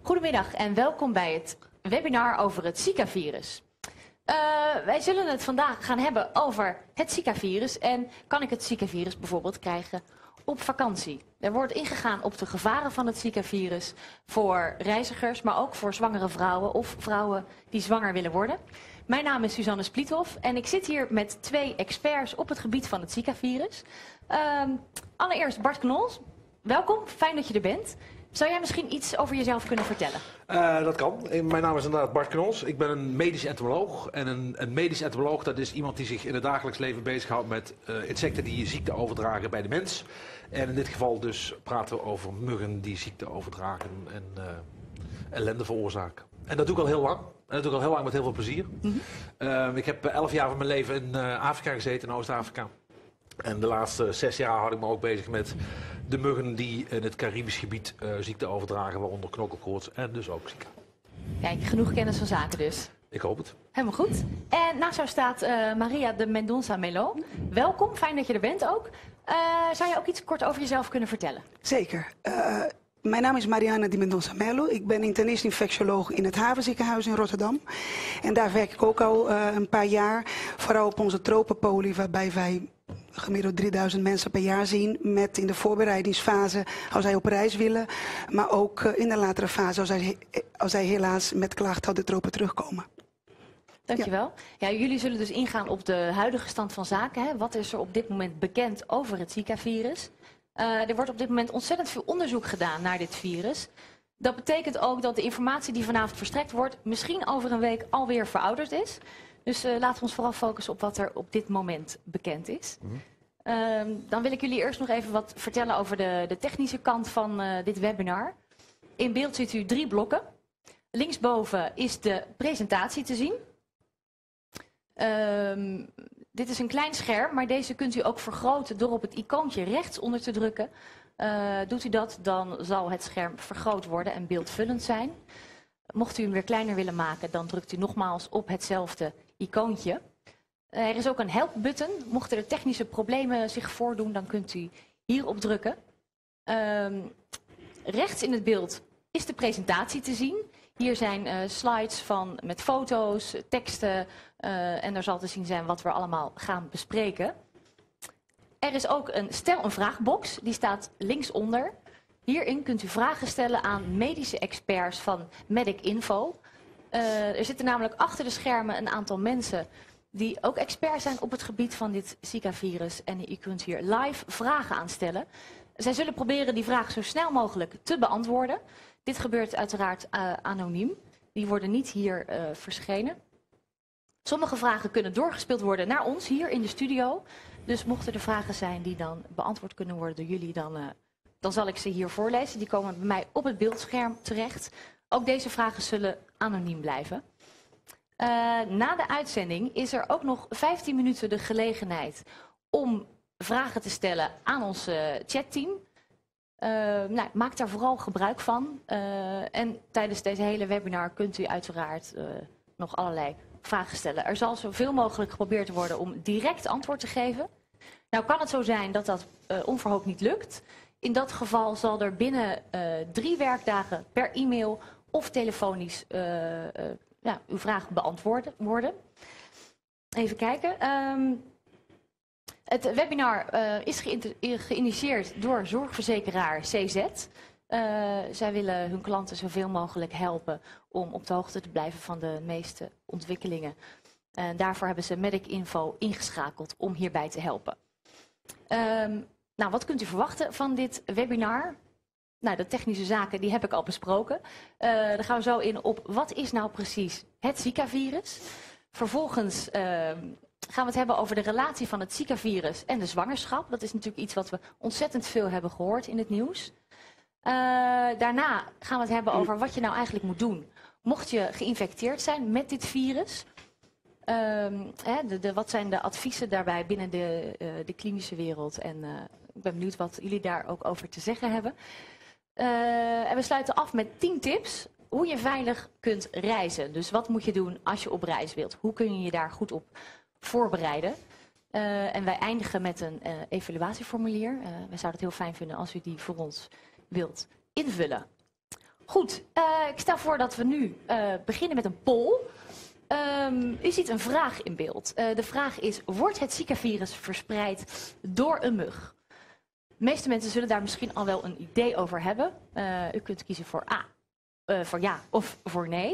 Goedemiddag en welkom bij het webinar over het Zika-virus. Wij zullen het vandaag gaan hebben over het Zika-virus en kan ik het Zika-virus bijvoorbeeld krijgen op vakantie. Er wordt ingegaan op de gevaren van het Zika-virus voor reizigers, maar ook voor zwangere vrouwen of vrouwen die zwanger willen worden. Mijn naam is Suzanne Spliethoff en ik zit hier met twee experts op het gebied van het Zika-virus. Allereerst Bart Knols, welkom, fijn dat je er bent. Zou jij misschien iets over jezelf kunnen vertellen? Dat kan. Mijn naam is inderdaad Bart Knols. Ik ben een medisch entomoloog. En een medisch entomoloog, dat is iemand die zich in het dagelijks leven bezighoudt met insecten die ziekte overdragen bij de mens. En in dit geval dus praten we over muggen die ziekte overdragen en ellende veroorzaken. En dat doe ik al heel lang. En dat doe ik al heel lang met heel veel plezier. Ik heb 11 jaar van mijn leven in Afrika gezeten, in Oost-Afrika. En de laatste 6 jaar houd ik me ook bezig met de muggen die in het Caribisch gebied ziekte overdragen, waaronder knokkelkoorts en dus ook Zika. Kijk, genoeg kennis van zaken dus. Ik hoop het. Helemaal goed. En naast jou staat Maria de Mendonça Melo. Welkom, fijn dat je er bent ook. Zou je ook iets kort over jezelf kunnen vertellen? Zeker. Mijn naam is Mariana de Mendonça Melo. Ik ben internist-infectioloog in het Havenziekenhuis in Rotterdam. En daar werk ik ook al een paar jaar. Vooral op onze tropenpolie, waarbij wij gemiddeld 3000 mensen per jaar zien. Met in de voorbereidingsfase als zij op reis willen. Maar ook in de latere fase als zij helaas met klachten uit de tropen terugkomen. Dankjewel. Ja, jullie zullen dus ingaan op de huidige stand van zaken. Hè? Wat is er op dit moment bekend over het Zika-virus? Er wordt op dit moment ontzettend veel onderzoek gedaan naar dit virus. Dat betekent ook dat de informatie die vanavond verstrekt wordt misschien over een week alweer verouderd is. Dus laten we ons vooral focussen op wat er op dit moment bekend is. Dan wil ik jullie eerst nog even wat vertellen over de technische kant van dit webinar. In beeld ziet u 3 blokken. Linksboven is de presentatie te zien. Dit is een klein scherm, maar deze kunt u ook vergroten door op het icoontje rechts onder te drukken. Doet u dat, dan zal het scherm vergroot worden en beeldvullend zijn. Mocht u hem weer kleiner willen maken, dan drukt u nogmaals op hetzelfde icoontje. Er is ook een help-button. Mochten er technische problemen zich voordoen, dan kunt u hierop drukken. Rechts in het beeld is de presentatie te zien. Hier zijn slides met foto's, teksten en er zal te zien zijn wat we allemaal gaan bespreken. Er is ook een stel-een-vraagbox, die staat linksonder. Hierin kunt u vragen stellen aan medische experts van Medic Info. Er zitten namelijk achter de schermen een aantal mensen die ook expert zijn op het gebied van dit Zika-virus. En u kunt hier live vragen aan stellen. Zij zullen proberen die vraag zo snel mogelijk te beantwoorden. Dit gebeurt uiteraard anoniem. Die worden niet hier verschenen. Sommige vragen kunnen doorgespeeld worden naar ons hier in de studio. Dus mochten er vragen zijn die dan beantwoord kunnen worden door jullie, dan zal ik ze hier voorlezen. Die komen bij mij op het beeldscherm terecht. Ook deze vragen zullen anoniem blijven. Na de uitzending is er ook nog 15 minuten de gelegenheid om vragen te stellen aan ons chatteam. Maak daar vooral gebruik van. En tijdens deze hele webinar kunt u uiteraard nog allerlei vragen stellen. Er zal zoveel mogelijk geprobeerd worden om direct antwoord te geven. Nou kan het zo zijn dat dat onverhoopt niet lukt. In dat geval zal er binnen 3 werkdagen per e-mail of telefonisch uw vraag beantwoord worden. Even kijken. Het webinar is geïnitieerd door zorgverzekeraar CZ. Zij willen hun klanten zoveel mogelijk helpen om op de hoogte te blijven van de meeste ontwikkelingen. Daarvoor hebben ze Medic Info ingeschakeld om hierbij te helpen. Wat kunt u verwachten van dit webinar? Nou, de technische zaken die heb ik al besproken. Dan gaan we zo in op wat is nou precies het Zika-virus. Vervolgens gaan we het hebben over de relatie van het Zika-virus en de zwangerschap. Dat is natuurlijk iets wat we ontzettend veel hebben gehoord in het nieuws. Daarna gaan we het hebben over wat je nou eigenlijk moet doen mocht je geïnfecteerd zijn met dit virus. Wat zijn de adviezen daarbij binnen de klinische wereld? En ik ben benieuwd wat jullie daar ook over te zeggen hebben. En we sluiten af met 10 tips hoe je veilig kunt reizen. Dus wat moet je doen als je op reis wilt? Hoe kun je je daar goed op voorbereiden? En wij eindigen met een evaluatieformulier. Wij zouden het heel fijn vinden als u die voor ons wilt invullen. Goed, ik stel voor dat we nu beginnen met een poll. U ziet een vraag in beeld. De vraag is, wordt het Zika-virus verspreid door een mug? De meeste mensen zullen daar misschien al wel een idee over hebben. U kunt kiezen voor voor ja of voor nee.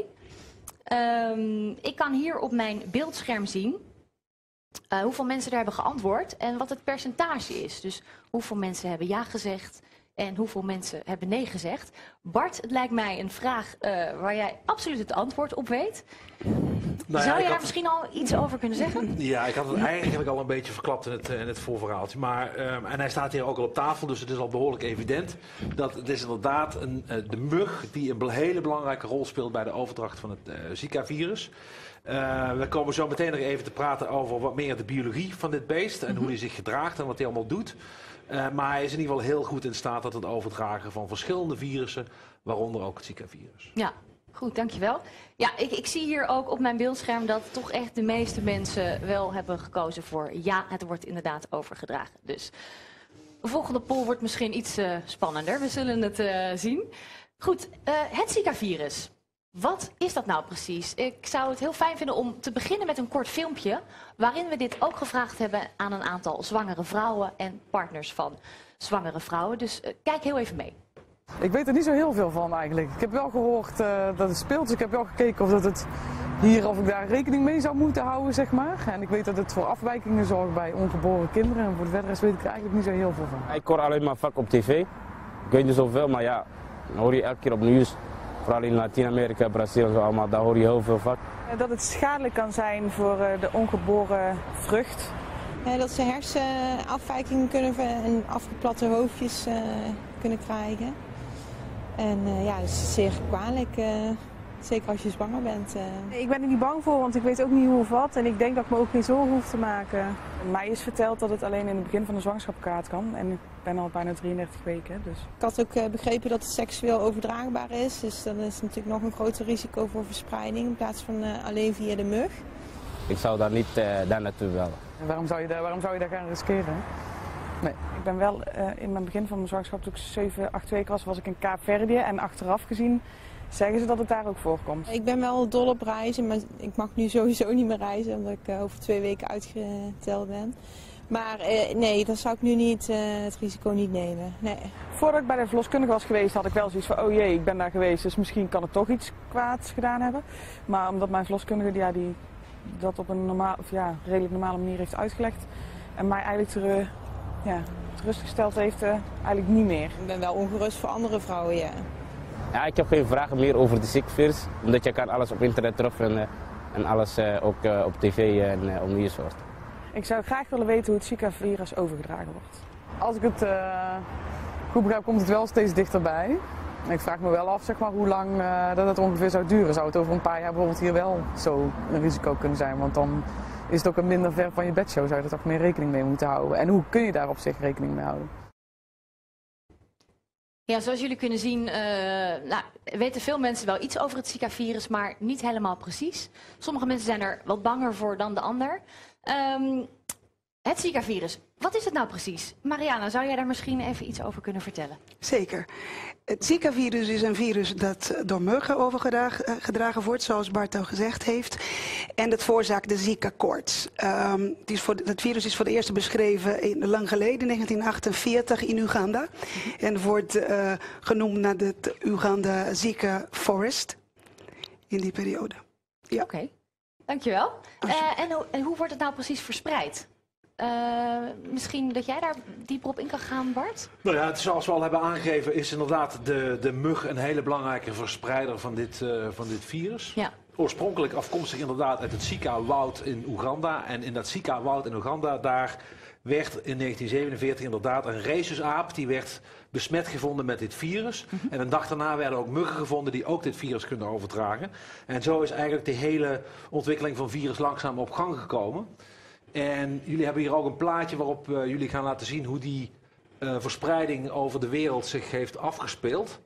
Ik kan hier op mijn beeldscherm zien hoeveel mensen er hebben geantwoord en wat het percentage is. Dus hoeveel mensen hebben ja gezegd en hoeveel mensen hebben nee gezegd. Bart, het lijkt mij een vraag waar jij absoluut het antwoord op weet. Nou ja, Zou je daar misschien al iets over kunnen zeggen? Ja, ik had het eigenlijk al een beetje verklapt in het voorverhaaltje. Maar, en hij staat hier ook al op tafel, dus het is al behoorlijk evident. Dat het is inderdaad de mug die een hele belangrijke rol speelt bij de overdracht van het Zika-virus. We komen zo meteen nog even te praten over wat meer de biologie van dit beest. En hoe hij zich gedraagt en wat hij allemaal doet. Maar hij is in ieder geval heel goed in staat tot het overdragen van verschillende virussen, waaronder ook het Zika-virus. Ja, goed, dankjewel. Ja, ik zie hier ook op mijn beeldscherm dat toch echt de meeste mensen wel hebben gekozen voor ja, het wordt inderdaad overgedragen. Dus de volgende poll wordt misschien iets spannender. We zullen het zien. Goed, het Zika-virus. Wat is dat nou precies? Ik zou het heel fijn vinden om te beginnen met een kort filmpje waarin we dit ook gevraagd hebben aan een aantal zwangere vrouwen en partners van zwangere vrouwen. Dus kijk heel even mee. Ik weet er niet zo heel veel van eigenlijk. Ik heb wel gehoord dat het speelt, dus ik heb wel gekeken of ik daar rekening mee zou moeten houden, zeg maar. En ik weet dat het voor afwijkingen zorgt bij ongeboren kinderen en voor de verder weet ik er eigenlijk niet zo heel veel van. Ik hoor alleen maar vaak op tv. Ik weet niet zoveel, maar ja, dan hoor je elke keer op nieuws. Vooral in Latijns-Amerika, Brazil, zo allemaal, daar hoor je heel veel van. Dat het schadelijk kan zijn voor de ongeboren vrucht. Dat ze hersenafwijkingen kunnen en afgeplatte hoofdjes kunnen krijgen. En ja, dat is zeer kwalijk, zeker als je zwanger bent. Ik ben er niet bang voor, want ik weet ook niet hoe of wat. En ik denk dat ik me ook geen zorgen hoef te maken. Mij is verteld dat het alleen in het begin van de zwangerschap kwaad kan. En ik ben al bijna 33 weken. Dus. Ik had ook begrepen dat het seksueel overdraagbaar is. Dus dat is natuurlijk nog een groter risico voor verspreiding in plaats van alleen via de mug. Ik zou daar niet daar naartoe willen. En waarom zou je daar gaan riskeren? Nee. Ik ben wel in mijn begin van mijn zwangerschap, toen ik 7, 8 weken was ik in Kaapverdië. En achteraf gezien zeggen ze dat het daar ook voorkomt. Ik ben wel dol op reizen, maar ik mag nu sowieso niet meer reizen omdat ik over 2 weken uitgeteld ben. Maar nee, dat zou ik nu niet, het risico niet nemen. Nee. Voordat ik bij de verloskundige was geweest had ik wel zoiets van, oh jee, ik ben daar geweest, dus misschien kan het toch iets kwaads gedaan hebben. Maar omdat mijn verloskundige die dat op een redelijk normale manier heeft uitgelegd en mij eigenlijk gerustgesteld heeft, eigenlijk niet meer. Ik ben wel ongerust voor andere vrouwen, ja. Ja, ik heb geen vragen meer over de Zika-virus, omdat je kan alles op internet terugvinden en alles ook op tv en op nieuws hoort. Ik zou graag willen weten hoe het Zika-virus overgedragen wordt. Als ik het goed begrijp, komt het wel steeds dichterbij. Ik vraag me wel af, zeg maar, hoe lang dat het ongeveer zou duren. Zou het over een paar jaar bijvoorbeeld hier wel zo een risico kunnen zijn? Want dan is het ook een minder ver van je bedshow. Zou je er toch meer rekening mee moeten houden? En hoe kun je daar op zich rekening mee houden? Ja, zoals jullie kunnen zien weten veel mensen wel iets over het Zika-virus, maar niet helemaal precies. Sommige mensen zijn er wat banger voor dan de ander. Het Zika-virus, wat is het nou precies? Mariana, zou jij daar misschien even iets over kunnen vertellen? Zeker. Het Zika-virus is een virus dat door muggen overgedragen wordt, zoals Bart al gezegd heeft. En dat veroorzaakt de Zika-koorts. Het virus is voor het eerst beschreven lang geleden, in 1948, in Uganda. En wordt genoemd naar het Uganda Zika Forest in die periode. Ja. Oké, dankjewel. En hoe wordt het nou precies verspreid? Misschien dat jij daar dieper op in kan gaan, Bart? Nou ja, zoals we al hebben aangegeven is inderdaad de mug een hele belangrijke verspreider van dit virus. Ja. Oorspronkelijk afkomstig inderdaad uit het Zika-woud in Oeganda. En in dat Zika-woud in Oeganda, daar werd in 1947 inderdaad een rhesusaap, die werd besmet gevonden met dit virus. En een dag daarna werden ook muggen gevonden die ook dit virus kunnen overdragen. En zo is eigenlijk de hele ontwikkeling van virus langzaam op gang gekomen. En jullie hebben hier ook een plaatje waarop jullie gaan laten zien hoe die verspreiding over de wereld zich heeft afgespeeld.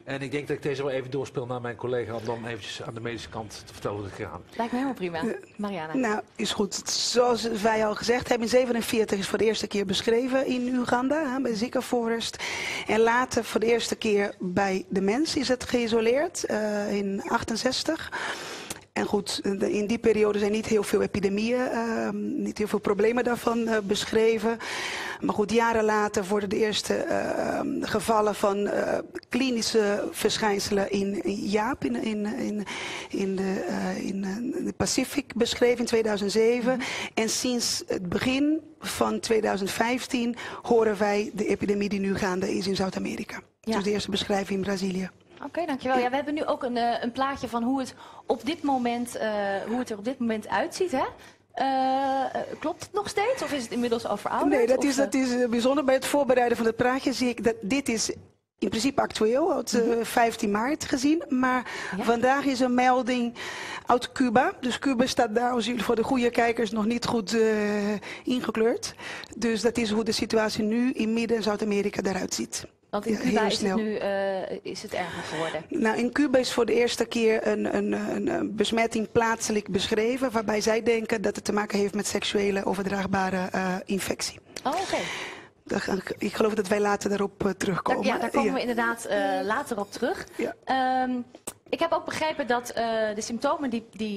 En ik denk dat ik deze wel even doorspeel naar mijn collega om dan eventjes aan de medische kant te vertellen hoe het gegaan. Lijkt me helemaal prima. Mariana. Nou, is goed. Zoals wij al gezegd hebben, in 1947 is voor de eerste keer beschreven in Uganda, hè, bij Zika Forest. En later voor de eerste keer bij de mens is het geïsoleerd, in 1968. En goed, in die periode zijn niet heel veel epidemieën, niet heel veel problemen daarvan beschreven. Maar goed, jaren later worden de eerste gevallen van klinische verschijnselen in Jaap, in de Pacific beschreven in 2007. En sinds het begin van 2015 horen wij de epidemie die nu gaande is in Zuid-Amerika. Ja. Dus de eerste beschrijving in Brazilië. Oké, dankjewel. Ja, we hebben nu ook een plaatje van hoe het op dit moment, er op dit moment uitziet, hè? Klopt het nog steeds of is het inmiddels overouderd? Nee, dat is bijzonder. Bij het voorbereiden van het praatje zie ik dat dit is in principe actueel, uit 15 maart gezien. Maar vandaag is een melding uit Cuba. Dus Cuba staat daar, als jullie voor de goede kijkers, nog niet goed ingekleurd. Dus dat is hoe de situatie nu in Midden- en Zuid-Amerika eruit ziet. Want in Cuba is het nu is het erger geworden. Nou, in Cuba is voor de eerste keer een besmetting plaatselijk beschreven, waarbij zij denken dat het te maken heeft met seksuele overdraagbare infectie. Oh, oké. Ik geloof dat wij later daarop terugkomen. Daar komen we inderdaad later op terug. Ja. Ik heb ook begrepen dat de symptomen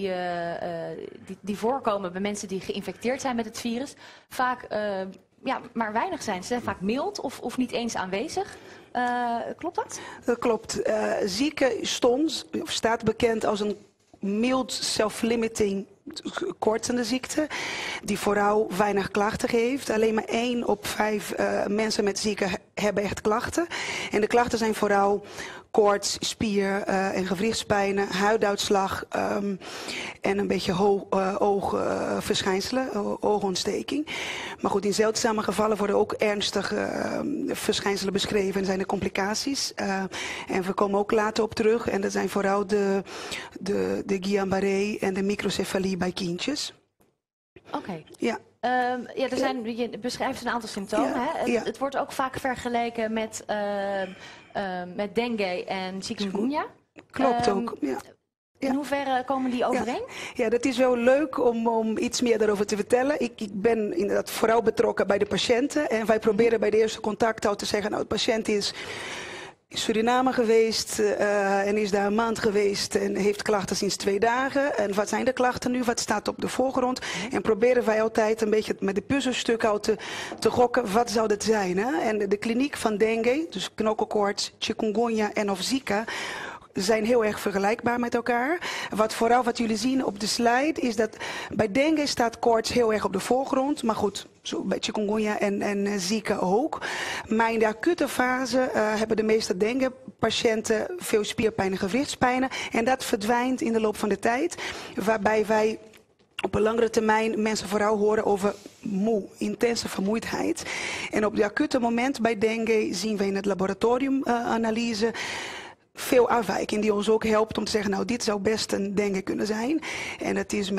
die voorkomen bij mensen die geïnfecteerd zijn met het virus vaak maar weinig zijn. Ze zijn vaak mild of niet eens aanwezig. Klopt dat? Dat klopt. Zieke staat bekend als een mild self-limiting kortende ziekte, die vooral weinig klachten geeft. Alleen maar 1 op 5 mensen met ziekte hebben echt klachten. En de klachten zijn vooral koorts, spier- en gewrichtspijnen, huiduitslag en een beetje oogverschijnselen, oogontsteking. Maar goed, in zeldzame gevallen worden ook ernstige verschijnselen beschreven en zijn er complicaties. En we komen ook later op terug en dat zijn vooral de Guillain-Barré en de microcefalie bij kindjes. Oké. Ja. Je beschrijft een aantal symptomen. Ja, hè? ja. Het wordt ook vaak vergeleken met dengue en chikungunya. Klopt ook, ja. In hoeverre komen die overeen? Ja, dat is wel leuk om iets meer daarover te vertellen. Ik ben inderdaad vooral betrokken bij de patiënten. En wij proberen bij de eerste contact al te zeggen, nou, de patiënt is in Suriname geweest en is daar een maand geweest en heeft klachten sinds 2 dagen. En wat zijn de klachten nu? Wat staat op de voorgrond? En proberen wij altijd een beetje met de puzzelstukken al te gokken, wat zou dat zijn? Hè? En de kliniek van dengue, dus knokkelkoorts, chikungunya en of Zika, zijn heel erg vergelijkbaar met elkaar. Wat jullie zien op de slide is dat bij dengue staat koorts heel erg op de voorgrond. Maar goed, zo bij chikungunya en Zika ook. Maar in de acute fase hebben de meeste dengue-patiënten veel spierpijn en gewrichtspijnen. En dat verdwijnt in de loop van de tijd. Waarbij wij op een langere termijn mensen vooral horen over intense vermoeidheid. En op de acute moment bij dengue zien we in het laboratoriumanalyse veel afwijking die ons ook helpt om te zeggen, nou, dit zou best een dengue kunnen zijn. En het is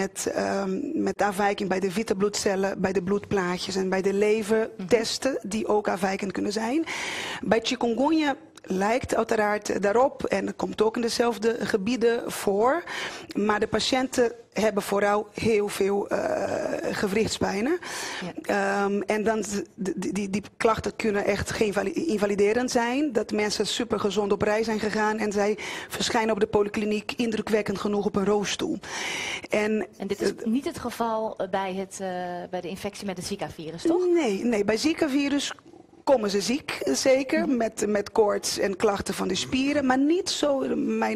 met afwijking bij de witte bloedcellen, bij de bloedplaatjes en bij de levertesten die ook afwijkend kunnen zijn. Bij chikungunya lijkt uiteraard daarop en het komt ook in dezelfde gebieden voor. Maar de patiënten hebben vooral heel veel gewrichtspijnen. Ja. En dan die klachten kunnen echt invaliderend zijn. Dat mensen super gezond op reis zijn gegaan en zij verschijnen op de polykliniek indrukwekkend genoeg op een rolstoel. En dit is niet het geval bij de infectie met het Zika-virus, toch? Nee, bij Zika-virus komen ze ziek, zeker, met koorts en klachten van de spieren. Maar niet zo,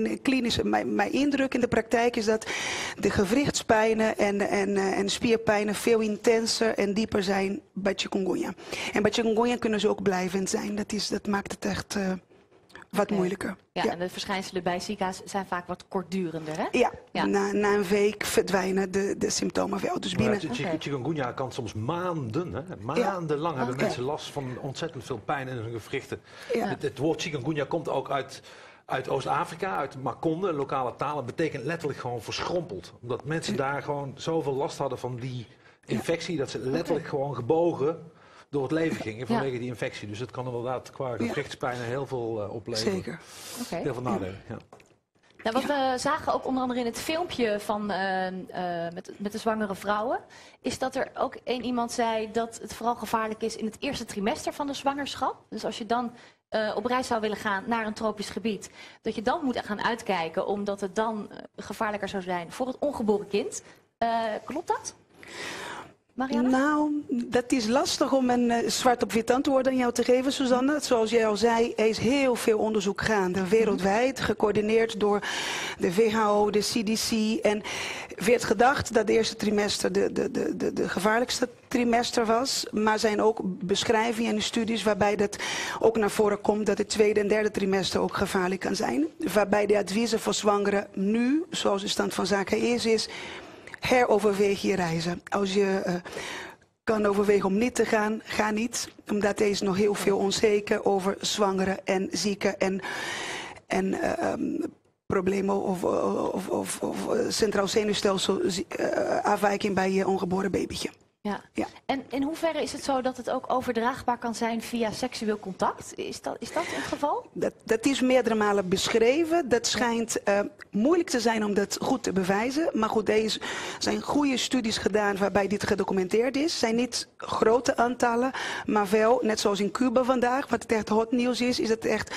mijn indruk in de praktijk is dat de gewrichtspijnen en spierpijnen veel intenser en dieper zijn bij chikungunya. En bij chikungunya kunnen ze ook blijvend zijn. Dat maakt het echt wat moeilijker. Ja, en de verschijnselen bij Zika's zijn vaak wat kortdurender, hè? Ja. Na een week verdwijnen de symptomen wel. Dus binnen chikungunya kan soms maanden, hè? Maandenlang hebben mensen last van ontzettend veel pijn in hun gewrichten. Ja. Het woord chikungunya komt ook uit Oost-Afrika, uit Makonde, lokale taal. Het betekent letterlijk gewoon verschrompeld. Omdat mensen daar gewoon zoveel last hadden van die infectie, dat ze letterlijk gewoon gebogen door het leven gingen vanwege die infectie. Dus het kan inderdaad qua gewrichtspijnen heel veel opleveren. Zeker. Okay. Heel veel nadelen. Ja. Nou, wat we zagen ook onder andere in het filmpje van, met de zwangere vrouwen, is dat er ook iemand zei dat het vooral gevaarlijk is in het eerste trimester van de zwangerschap. Dus als je dan op reis zou willen gaan naar een tropisch gebied, dat je dan moet gaan uitkijken, omdat het dan gevaarlijker zou zijn voor het ongeboren kind. Klopt dat? Marianne? Nou, dat is lastig om een zwart op wit antwoord aan jou te geven, Suzanne. Zoals jij al zei, er is heel veel onderzoek gaande, wereldwijd, gecoördineerd door de WHO, de CDC. En werd gedacht dat het eerste trimester de gevaarlijkste trimester was. Maar er zijn ook beschrijvingen en studies waarbij dat ook naar voren komt dat het tweede en derde trimester ook gevaarlijk kan zijn. Waarbij de adviezen voor zwangeren nu, zoals de stand van zaken is heroverweeg je reizen. Als je kan overwegen om niet te gaan, ga niet. Omdat er is nog heel veel onzeker over zwangeren en zieken en problemen of centraal zenuwstelsel afwijking bij je ongeboren babytje. Ja. Ja. En in hoeverre is het zo dat het ook overdraagbaar kan zijn via seksueel contact? Is dat het geval? Dat is meerdere malen beschreven. Dat schijnt moeilijk te zijn om dat goed te bewijzen. Maar goed, er zijn goede studies gedaan waarbij dit gedocumenteerd is. Het zijn niet grote aantallen, maar wel, net zoals in Cuba vandaag, wat het echt hot nieuws is het echt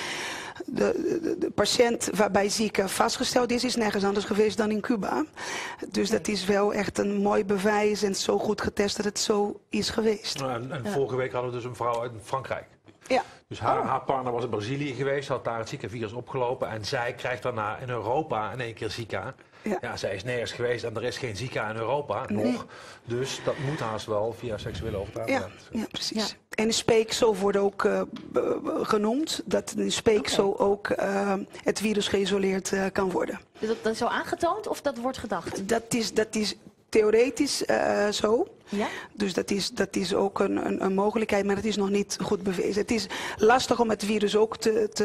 de patiënt waarbij zieke vastgesteld is nergens anders geweest dan in Cuba. Dus dat is wel echt een mooi bewijs en zo goed getest dat het zo is geweest. En vorige week hadden we dus een vrouw uit Frankrijk. Ja. Dus haar partner was in Brazilië geweest, had daar het Zika-virus opgelopen en zij krijgt daarna in Europa in één keer Zika. Ja, zij is nergens geweest en er is geen Zika in Europa nog. Dus dat moet haast wel via seksuele overdraging. Ja, precies. Ja. En speeksel wordt ook genoemd, dat in speeksel ook het virus geïsoleerd kan worden. Dus dat is zo aangetoond of dat wordt gedacht? Dat is theoretisch zo. Ja? Dus dat is ook een mogelijkheid, maar het is nog niet goed bewezen. Het is lastig om het virus ook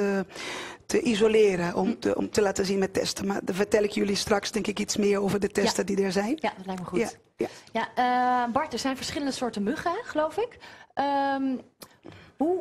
te isoleren, om te laten zien met testen. Maar dan vertel ik jullie straks denk ik iets meer over de testen die er zijn. Ja, dat lijkt me goed. Ja. Bart, er zijn verschillende soorten muggen, geloof ik. Hoe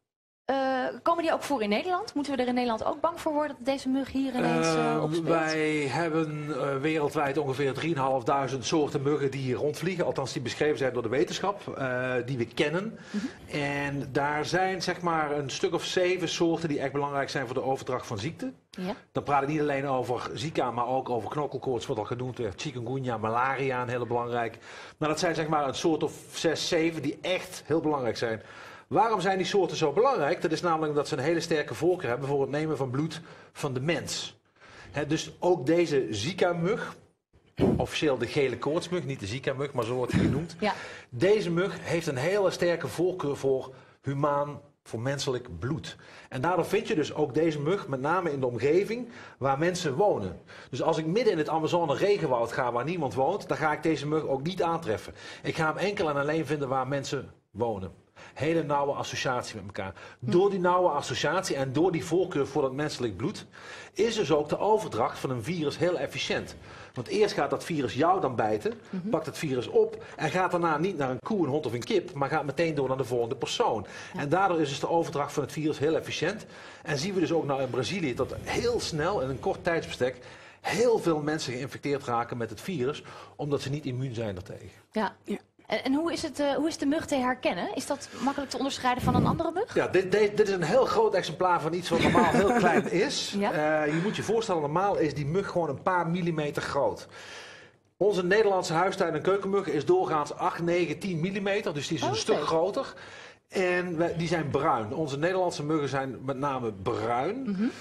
komen die ook voor in Nederland? Moeten we er in Nederland ook bang voor worden dat deze mug hier ineens opspeelt? Wij hebben wereldwijd ongeveer 3.500 soorten muggen die hier rondvliegen. Althans die beschreven zijn door de wetenschap, die we kennen. En daar zijn zeg maar een stuk of 7 soorten die echt belangrijk zijn voor de overdracht van ziekte. Ja. Dan praat ik niet alleen over Zika, maar ook over knokkelkoorts, wat al genoemd werd. Chikungunya, malaria, een hele belangrijk. Maar dat zijn zeg maar een soort of 6, 7 die echt heel belangrijk zijn. Waarom zijn die soorten zo belangrijk? Dat is namelijk omdat ze een hele sterke voorkeur hebben voor het nemen van bloed van de mens. Dus ook deze Zika-mug, officieel de gele koortsmug, niet de Zika-mug, maar zo wordt hij genoemd. Ja. Deze mug heeft een hele sterke voorkeur voor voor menselijk bloed. En daardoor vind je dus ook deze mug met name in de omgeving waar mensen wonen. Dus als ik midden in het Amazone regenwoud ga waar niemand woont, dan ga ik deze mug ook niet aantreffen. Ik ga hem enkel en alleen vinden waar mensen wonen. Hele nauwe associatie met elkaar. Door die nauwe associatie en door die voorkeur voor dat menselijk bloed is dus ook de overdracht van een virus heel efficiënt. Want eerst gaat dat virus jou dan bijten, pakt het virus op en gaat daarna niet naar een koe, een hond of een kip, maar gaat meteen door naar de volgende persoon. Ja. En daardoor is dus de overdracht van het virus heel efficiënt. En zien we dus ook nou in Brazilië dat heel snel in een kort tijdsbestek heel veel mensen geïnfecteerd raken met het virus, omdat ze niet immuun zijn daartegen. Ja. En hoe is de mug te herkennen? Is dat makkelijk te onderscheiden van een andere mug? Ja, dit is een heel groot exemplaar van iets wat normaal heel klein is. Ja? Je moet je voorstellen, normaal is die mug gewoon een paar millimeter groot. Onze Nederlandse huistuin- en keukenmug is doorgaans 8, 9, 10 millimeter. Dus die is een stuk groter. En die zijn bruin. Onze Nederlandse muggen zijn met name bruin.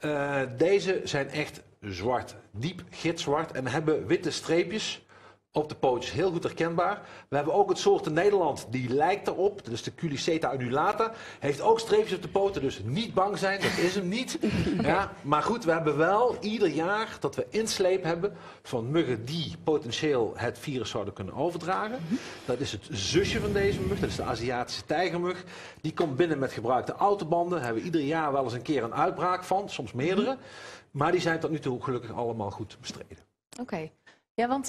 Deze zijn echt zwart. Diep gitzwart en hebben witte streepjes op de pootjes, heel goed herkenbaar. We hebben ook het soort in Nederland, die lijkt erop. Dat is de Culiceta undulata. Heeft ook streepjes op de poten, dus niet bang zijn. Dat is hem niet. Ja, maar goed, we hebben wel ieder jaar dat we insleep hebben van muggen die potentieel het virus zouden kunnen overdragen. Dat is het zusje van deze mug, dat is de Aziatische tijgermug. Die komt binnen met gebruikte autobanden. Daar hebben we ieder jaar wel eens een keer een uitbraak van, soms meerdere. Maar die zijn tot nu toe gelukkig allemaal goed bestreden. Oké. Ja, want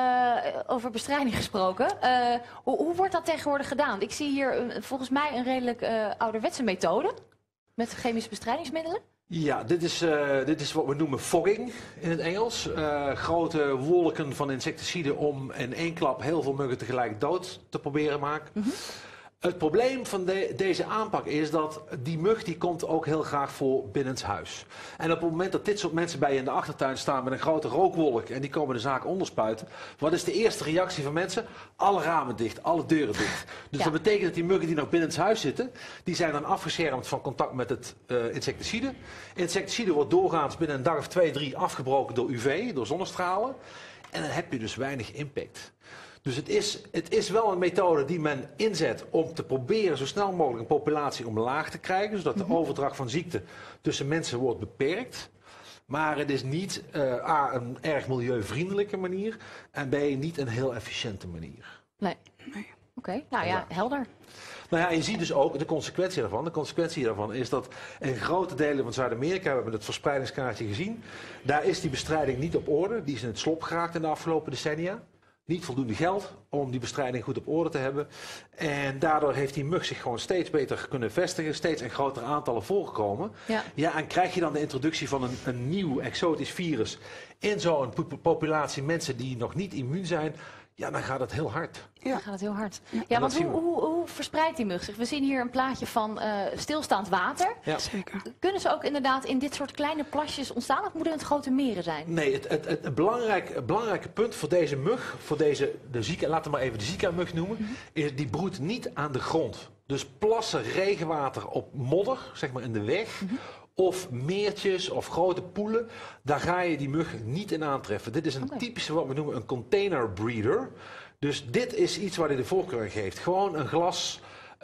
over bestrijding gesproken, hoe wordt dat tegenwoordig gedaan? Ik zie hier volgens mij een redelijk ouderwetse methode met chemische bestrijdingsmiddelen. Ja, dit is wat we noemen fogging in het Engels. Grote wolken van insecticiden om in één klap heel veel muggen tegelijk dood te proberen maken. Mm-hmm. Het probleem van deze aanpak is dat die mug die komt ook heel graag voor binnenshuis. En op het moment dat dit soort mensen bij je in de achtertuin staan met een grote rookwolk en die komen de zaak onderspuiten, wat is de eerste reactie van mensen? Alle ramen dicht, alle deuren dicht. Dus dat betekent dat die muggen die nog binnenshuis zitten, die zijn dan afgeschermd van contact met het insecticide. Insecticide wordt doorgaans binnen een dag of 2, 3 afgebroken door UV, door zonnestralen. En dan heb je dus weinig impact. Dus het is wel een methode die men inzet om te proberen zo snel mogelijk een populatie omlaag te krijgen, zodat de overdracht van ziekte tussen mensen wordt beperkt. Maar het is niet A, een erg milieuvriendelijke manier en B, niet een heel efficiënte manier. Nee. Oké, nou ja, helder. Nou ja, je ziet dus ook de consequentie daarvan. De consequentie daarvan is dat in grote delen van Zuid-Amerika, we hebben het verspreidingskaartje gezien, daar is die bestrijding niet op orde. Die is in het slop geraakt in de afgelopen decennia. Niet voldoende geld om die bestrijding goed op orde te hebben. En daardoor heeft die mug zich gewoon steeds beter kunnen vestigen. Steeds in grotere aantallen voorgekomen. Ja, en krijg je dan de introductie van een nieuw exotisch virus in zo'n populatie mensen die nog niet immuun zijn. Ja, dan gaat het heel hard. Ja, dan gaat het heel hard. Ja, want hoe verspreidt die mug zich? We zien hier een plaatje van stilstaand water. Ja. Zeker. Kunnen ze ook inderdaad in dit soort kleine plasjes ontstaan of moeten het grote meren zijn? Nee, het belangrijke punt voor deze mug, voor de Zika, laten we maar even de Zika-mug noemen, is die broedt niet aan de grond. Dus plassen regenwater op modder, zeg maar in de weg, of meertjes of grote poelen, daar ga je die mug niet in aantreffen. Dit is een typische, wat we noemen, een container breeder. Dus dit is iets waar hij de voorkeur aan geeft. Gewoon een glas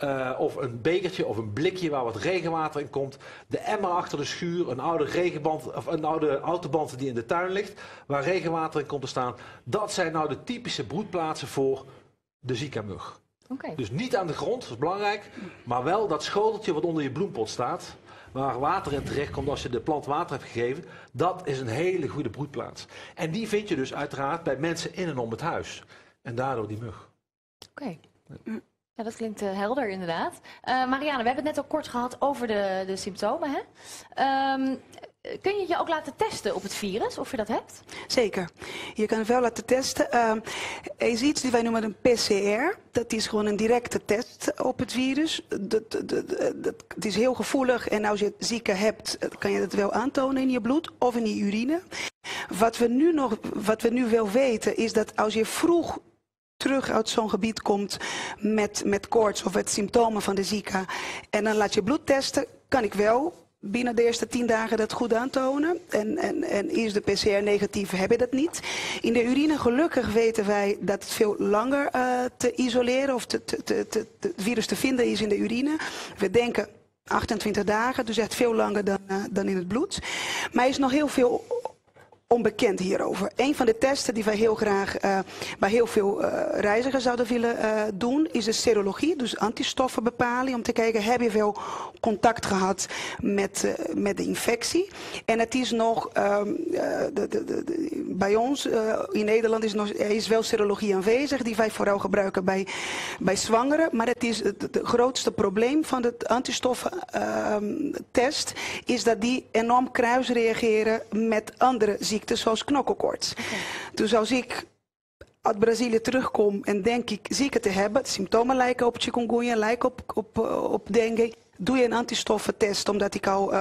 of een bekertje of een blikje waar wat regenwater in komt. De emmer achter de schuur, een oude regenband of een oude autoband die in de tuin ligt, waar regenwater in komt te staan. Dat zijn nou de typische broedplaatsen voor de Zika-mug. Dus niet aan de grond, dat is belangrijk, maar wel dat schoteltje wat onder je bloempot staat, waar water in terecht komt als je de plant water hebt gegeven, dat is een hele goede broedplaats. En die vind je dus uiteraard bij mensen in en om het huis. En daardoor die mug. Oké. Ja, dat klinkt helder inderdaad. Marianne, we hebben het net ook kort gehad over de symptomen. Hè? Kun je je ook laten testen op het virus, of je dat hebt? Zeker. Je kan het wel laten testen. Er is iets die wij noemen een PCR. Dat is gewoon een directe test op het virus. Het is heel gevoelig en als je Zika hebt, kan je dat wel aantonen in je bloed of in je urine. Wat we nu wel weten is dat als je vroeg terug uit zo'n gebied komt met koorts of met symptomen van de Zika en dan laat je bloed testen, kan ik wel binnen de eerste 10 dagen dat goed aantonen. En is de PCR negatief, heb je dat niet. In de urine gelukkig weten wij dat het veel langer te isoleren of het virus te vinden is in de urine. We denken 28 dagen, dus echt veel langer dan in het bloed. Maar er is nog heel veel onbekend hierover. Een van de testen die wij heel graag bij heel veel reizigers zouden willen doen, is de serologie, dus antistoffenbepaling, om te kijken, heb je wel contact gehad met de infectie? En het is nog, bij ons in Nederland is wel serologie aanwezig, die wij vooral gebruiken bij zwangeren, maar het is het grootste probleem van de antistoffentest, is dat die enorm kruisreageren met andere ziekten, zoals knokkelkoorts. Dus als ik uit Brazilië terugkom en denk ik ziekte te hebben, symptomen lijken op chikungunya, lijken op dengue, doe je een antistoffentest, omdat ik al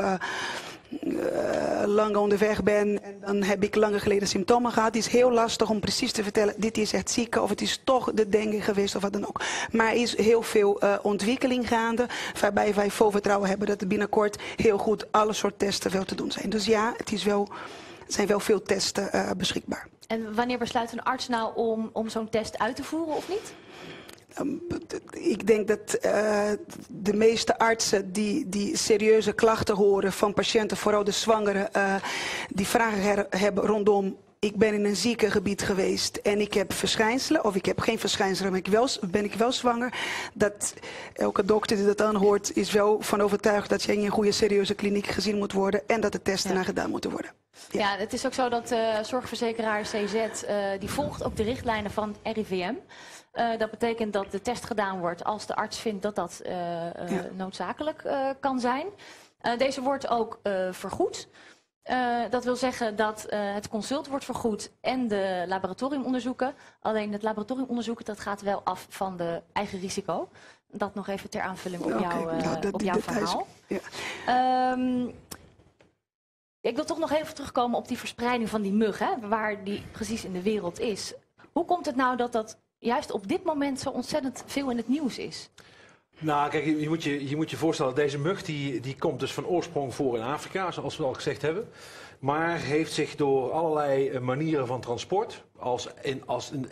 lang onderweg ben en dan heb ik langer geleden symptomen gehad. Het is heel lastig om precies te vertellen, dit is echt Zika of het is toch de dengue geweest of wat dan ook. Maar er is heel veel ontwikkeling gaande, waarbij wij vol vertrouwen hebben dat er binnenkort heel goed alle soort testen wel te doen zijn. Dus ja, er zijn wel veel testen beschikbaar. En wanneer besluit een arts nou om zo'n test uit te voeren of niet? Ik denk dat de meeste artsen die serieuze klachten horen van patiënten, vooral de zwangeren, die vragen hebben rondom ik ben in een ziekengebied geweest en ik heb verschijnselen, of ik heb geen verschijnselen, maar ben ik wel zwanger, dat elke dokter die dat aanhoort is wel van overtuigd dat je in een goede serieuze kliniek gezien moet worden en dat de testen naar gedaan moeten worden. Ja, het is ook zo dat zorgverzekeraar CZ, die volgt ook de richtlijnen van RIVM. Dat betekent dat de test gedaan wordt als de arts vindt dat dat noodzakelijk kan zijn. Deze wordt ook vergoed. Dat wil zeggen dat het consult wordt vergoed en de laboratoriumonderzoeken. Alleen het laboratoriumonderzoek dat gaat wel af van de eigen risico. Dat nog even ter aanvulling op jouw verhaal. Ja. Ik wil toch nog even terugkomen op die verspreiding van die mug, hè, waar die precies in de wereld is. Hoe komt het nou dat dat juist op dit moment zo ontzettend veel in het nieuws is? Nou, kijk, je moet je voorstellen, deze mug die komt dus van oorsprong voor in Afrika, zoals we al gezegd hebben. Maar heeft zich door allerlei manieren van transport, in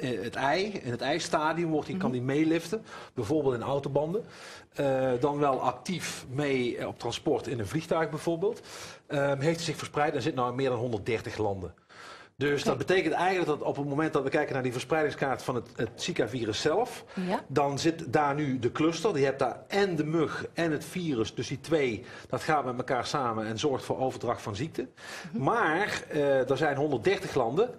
het eistadium kan die meeliften, bijvoorbeeld in autobanden. Dan wel actief mee op transport in een vliegtuig bijvoorbeeld. Heeft hij zich verspreid en zit nu in meer dan 130 landen. Dus dat betekent eigenlijk dat op het moment dat we kijken naar die verspreidingskaart van het Zika-virus zelf, dan zit daar nu de cluster. Je hebt daar en de mug en het virus, dus die twee, dat gaat met elkaar samen en zorgt voor overdracht van ziekte. Maar er zijn 130 landen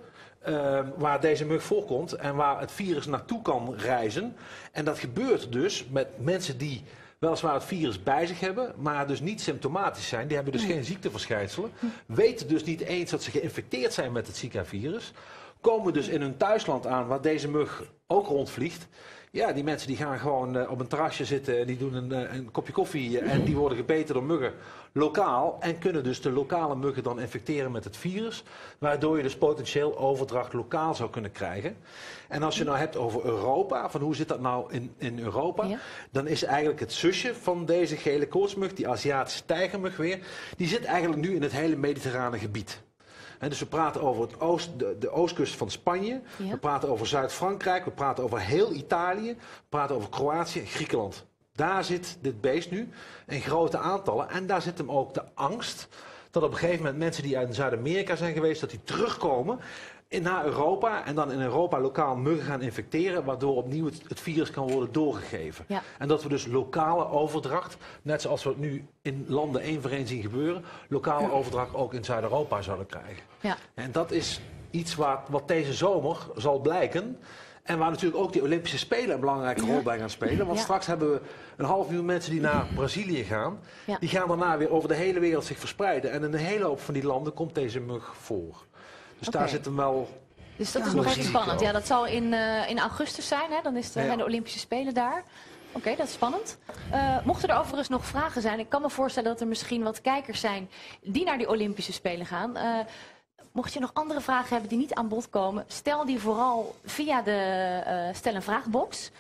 waar deze mug voorkomt en waar het virus naartoe kan reizen. En dat gebeurt dus met mensen die weliswaar het virus bij zich hebben, maar dus niet symptomatisch zijn. Die hebben dus geen ziekteverschijnselen. Weten dus niet eens dat ze geïnfecteerd zijn met het Zika-virus. Komen dus in hun thuisland aan waar deze mug ook rondvliegt. Ja, die mensen die gaan gewoon op een terrasje zitten en die doen een kopje koffie en die worden gebeten door muggen lokaal. En kunnen dus de lokale muggen dan infecteren met het virus. Waardoor je dus potentieel overdracht lokaal zou kunnen krijgen. En als je nou hebt over Europa, van hoe zit dat nou in Europa? Ja. Dan is eigenlijk het zusje van deze gele koortsmug, die Aziatische tijgermug weer, die zit eigenlijk nu in het hele mediterrane gebied. Dus we praten over de oostkust van Spanje, we praten over Zuid-Frankrijk, we praten over heel Italië, we praten over Kroatië en Griekenland. Daar zit dit beest nu in grote aantallen en daar zit hem ook de angst dat op een gegeven moment mensen die uit Zuid-Amerika zijn geweest, dat die terugkomen naar Europa en dan in Europa lokaal muggen gaan infecteren, waardoor opnieuw het virus kan worden doorgegeven. Ja. En dat we dus lokale overdracht, net zoals we het nu in landen één voor één zien gebeuren, lokale overdracht ook in Zuid-Europa zouden krijgen. Ja. En dat is iets wat deze zomer zal blijken. En waar natuurlijk ook die Olympische Spelen een belangrijke rol bij gaan spelen. Want straks hebben we 500.000 mensen die naar Brazilië gaan. Ja. Die gaan daarna weer over de hele wereld zich verspreiden. En in een hele hoop van die landen komt deze mug voor. Dus daar zit hem wel. Dus dat is nog even spannend. Ja, dat zal in augustus zijn, hè? Dan is de Olympische Spelen daar. Oké, dat is spannend. Mochten er overigens nog vragen zijn, ik kan me voorstellen dat er misschien wat kijkers zijn die naar die Olympische Spelen gaan. Mocht je nog andere vragen hebben die niet aan bod komen, stel die vooral via de stel- en vraagbox.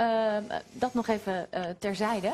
Dat nog even terzijde.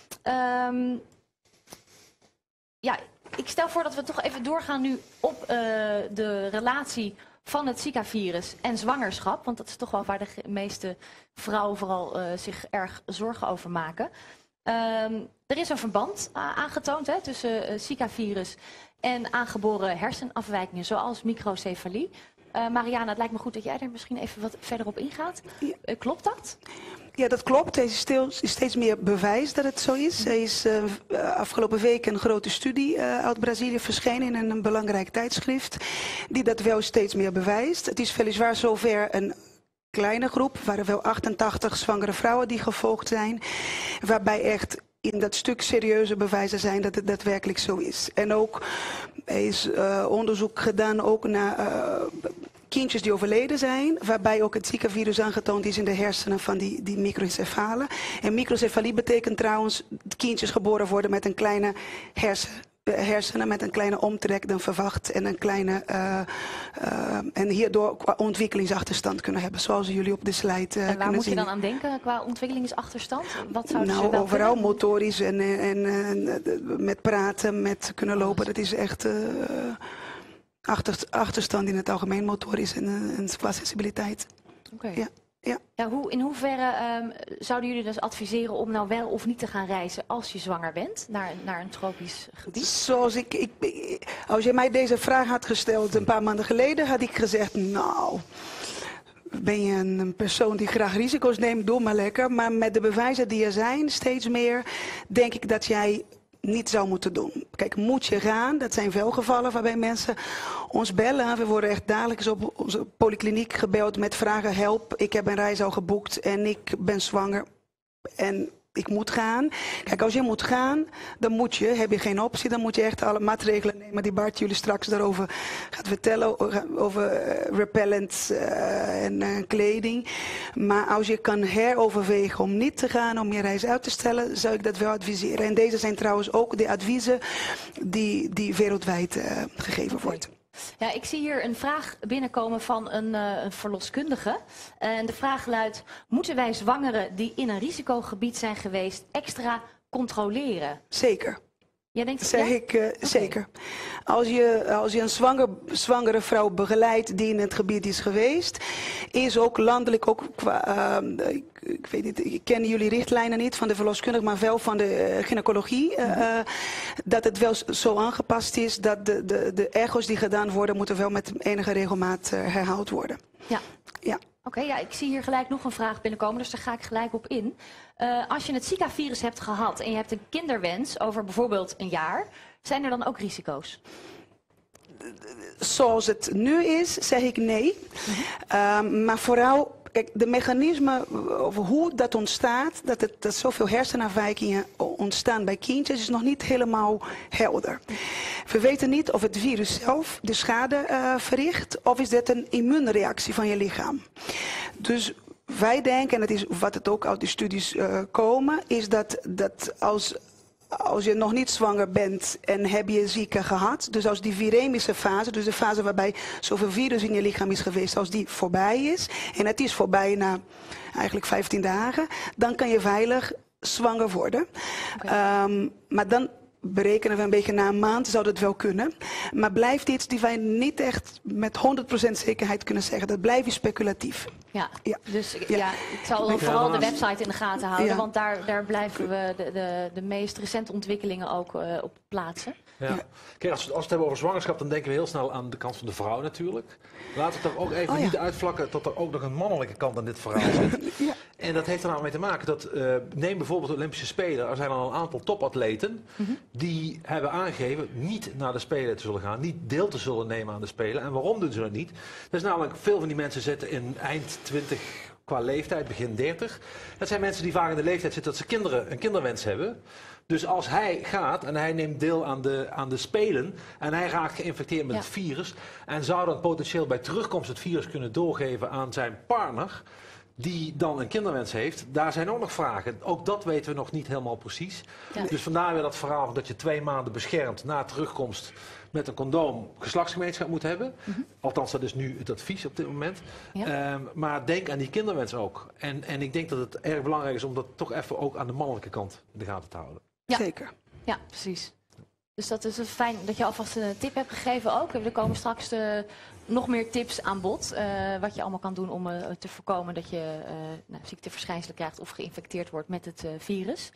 Ja, ik stel voor dat we toch even doorgaan nu op de relatie van het Zika-virus en zwangerschap. Want dat is toch wel waar de meeste vrouwen vooral zich erg zorgen over maken. Er is een verband aangetoond tussen Zika-virus en aangeboren hersenafwijkingen zoals microcefalie. Mariana, het lijkt me goed dat jij er misschien even wat verder op ingaat. Klopt dat? Ja, dat klopt. Er is steeds meer bewijs dat het zo is. Er is afgelopen week een grote studie uit Brazilië verschenen in een belangrijk tijdschrift die dat wel steeds meer bewijst. Het is weliswaar zover een kleine groep, er waren wel 88 zwangere vrouwen die gevolgd zijn, waarbij echt in dat stuk serieuze bewijzen zijn dat het daadwerkelijk zo is. En ook er is onderzoek gedaan ook naar kindjes die overleden zijn, waarbij ook het Zika-virus aangetoond is in de hersenen van die microcepalen. En microcefalie betekent trouwens dat kindjes geboren worden met een kleine hersenen met een kleine omtrek dan verwacht en een kleine en hierdoor qua ontwikkelingsachterstand kunnen hebben, zoals jullie op de slide kunnen zien. En waar moet je dan aan denken qua ontwikkelingsachterstand? Wat zouden ze wel overal kunnen? Motorisch en met praten, met kunnen lopen, dat is echt achterstand in het algemeen motorisch en qua sensibiliteit. Okay. Ja. Ja, in hoeverre zouden jullie dus adviseren om nou wel of niet te gaan reizen als je zwanger bent naar een tropisch gebied? Zoals als je mij deze vraag had gesteld een paar maanden geleden, had ik gezegd, nou, ben je een persoon die graag risico's neemt, doe maar lekker. Maar met de bewijzen die er zijn, steeds meer, denk ik dat jij niet zou moeten doen. Kijk, moet je gaan? Dat zijn wel gevallen waarbij mensen ons bellen. We worden echt dagelijks op onze polykliniek gebeld met vragen: help, ik heb een reis al geboekt en ik ben zwanger en ik moet gaan. Kijk, als je moet gaan, dan heb je geen optie. Dan moet je echt alle maatregelen nemen die Bart jullie straks daarover gaat vertellen. Over repellent en kleding. Maar als je kan heroverwegen om niet te gaan, om je reis uit te stellen, zou ik dat wel adviseren. En deze zijn trouwens ook de adviezen die wereldwijd gegeven wordt. Ja, ik zie hier een vraag binnenkomen van een verloskundige. En de vraag luidt: moeten wij zwangeren die in een risicogebied zijn geweest extra controleren? Zeker. Jij denkt, zeg ja? ik zeker. Als je een zwangere vrouw begeleidt die in het gebied is geweest, is ook landelijk, ook qua, ik weet niet, ik ken jullie richtlijnen niet van de verloskundige, maar wel van de gynaecologie, dat het wel zo aangepast is dat de echo's die gedaan worden, moeten wel met enige regelmaat herhaald worden. Ja. Ja. Oké, ja, ik zie hier gelijk nog een vraag binnenkomen, dus daar ga ik gelijk op in. Als je het Zika-virus hebt gehad en je hebt een kinderwens over bijvoorbeeld een jaar, zijn er dan ook risico's? Zoals het nu is, zeg ik nee. Maar vooral, kijk, de mechanismen over hoe dat ontstaat, dat zoveel hersenafwijkingen ontstaan bij kindjes, is nog niet helemaal helder. We weten niet of het virus zelf de schade verricht, of is dit een immuunreactie van je lichaam. Dus wij denken, en dat is wat het ook uit de studies komen, is dat als je nog niet zwanger bent en heb je ziekte gehad, dus als die viremische fase, dus de fase waarbij zoveel virus in je lichaam is geweest, als die voorbij is, en het is voorbij na eigenlijk 15 dagen, dan kan je veilig zwanger worden. Okay. Maar dan berekenen we een beetje na een maand, zou dat wel kunnen. Maar blijft iets die wij niet echt met 100% zekerheid kunnen zeggen. Dat blijft speculatief. Ja, dus ik zal vooral de website in de gaten houden, want daar blijven we de meest recente ontwikkelingen ook op plaatsen. Ja. Kijk, als we het hebben over zwangerschap, dan denken we heel snel aan de kant van de vrouw natuurlijk. Laten we toch ook even niet uitvlakken dat er ook nog een mannelijke kant aan dit verhaal zit. Ja. En dat heeft er nou mee te maken dat, neem bijvoorbeeld de Olympische Spelen, er zijn al een aantal topatleten die hebben aangegeven niet naar de Spelen te zullen gaan, niet deel te zullen nemen aan de Spelen. En waarom doen ze dat niet? Dat is namelijk, veel van die mensen zitten in eind 20 qua leeftijd, begin 30. Dat zijn mensen die vaak in de leeftijd zitten dat ze een kinderwens hebben. Dus als hij gaat en hij neemt deel aan de Spelen en hij raakt geïnfecteerd met het virus en zou dan potentieel bij terugkomst het virus kunnen doorgeven aan zijn partner, die dan een kinderwens heeft, daar zijn ook nog vragen. Ook dat weten we nog niet helemaal precies. Ja. Dus vandaar weer dat verhaal dat je 2 maanden beschermd na terugkomst met een condoom geslachtsgemeenschap moet hebben. Althans, dat is nu het advies op dit moment. Ja. Maar denk aan die kinderwens ook. En ik denk dat het erg belangrijk is om dat toch even ook aan de mannelijke kant in de gaten te houden. Ja. Zeker. Ja, precies. Dus dat is fijn dat je alvast een tip hebt gegeven ook. Er komen straks nog meer tips aan bod. Wat je allemaal kan doen om te voorkomen dat je ziekteverschijnselen krijgt of geïnfecteerd wordt met het virus.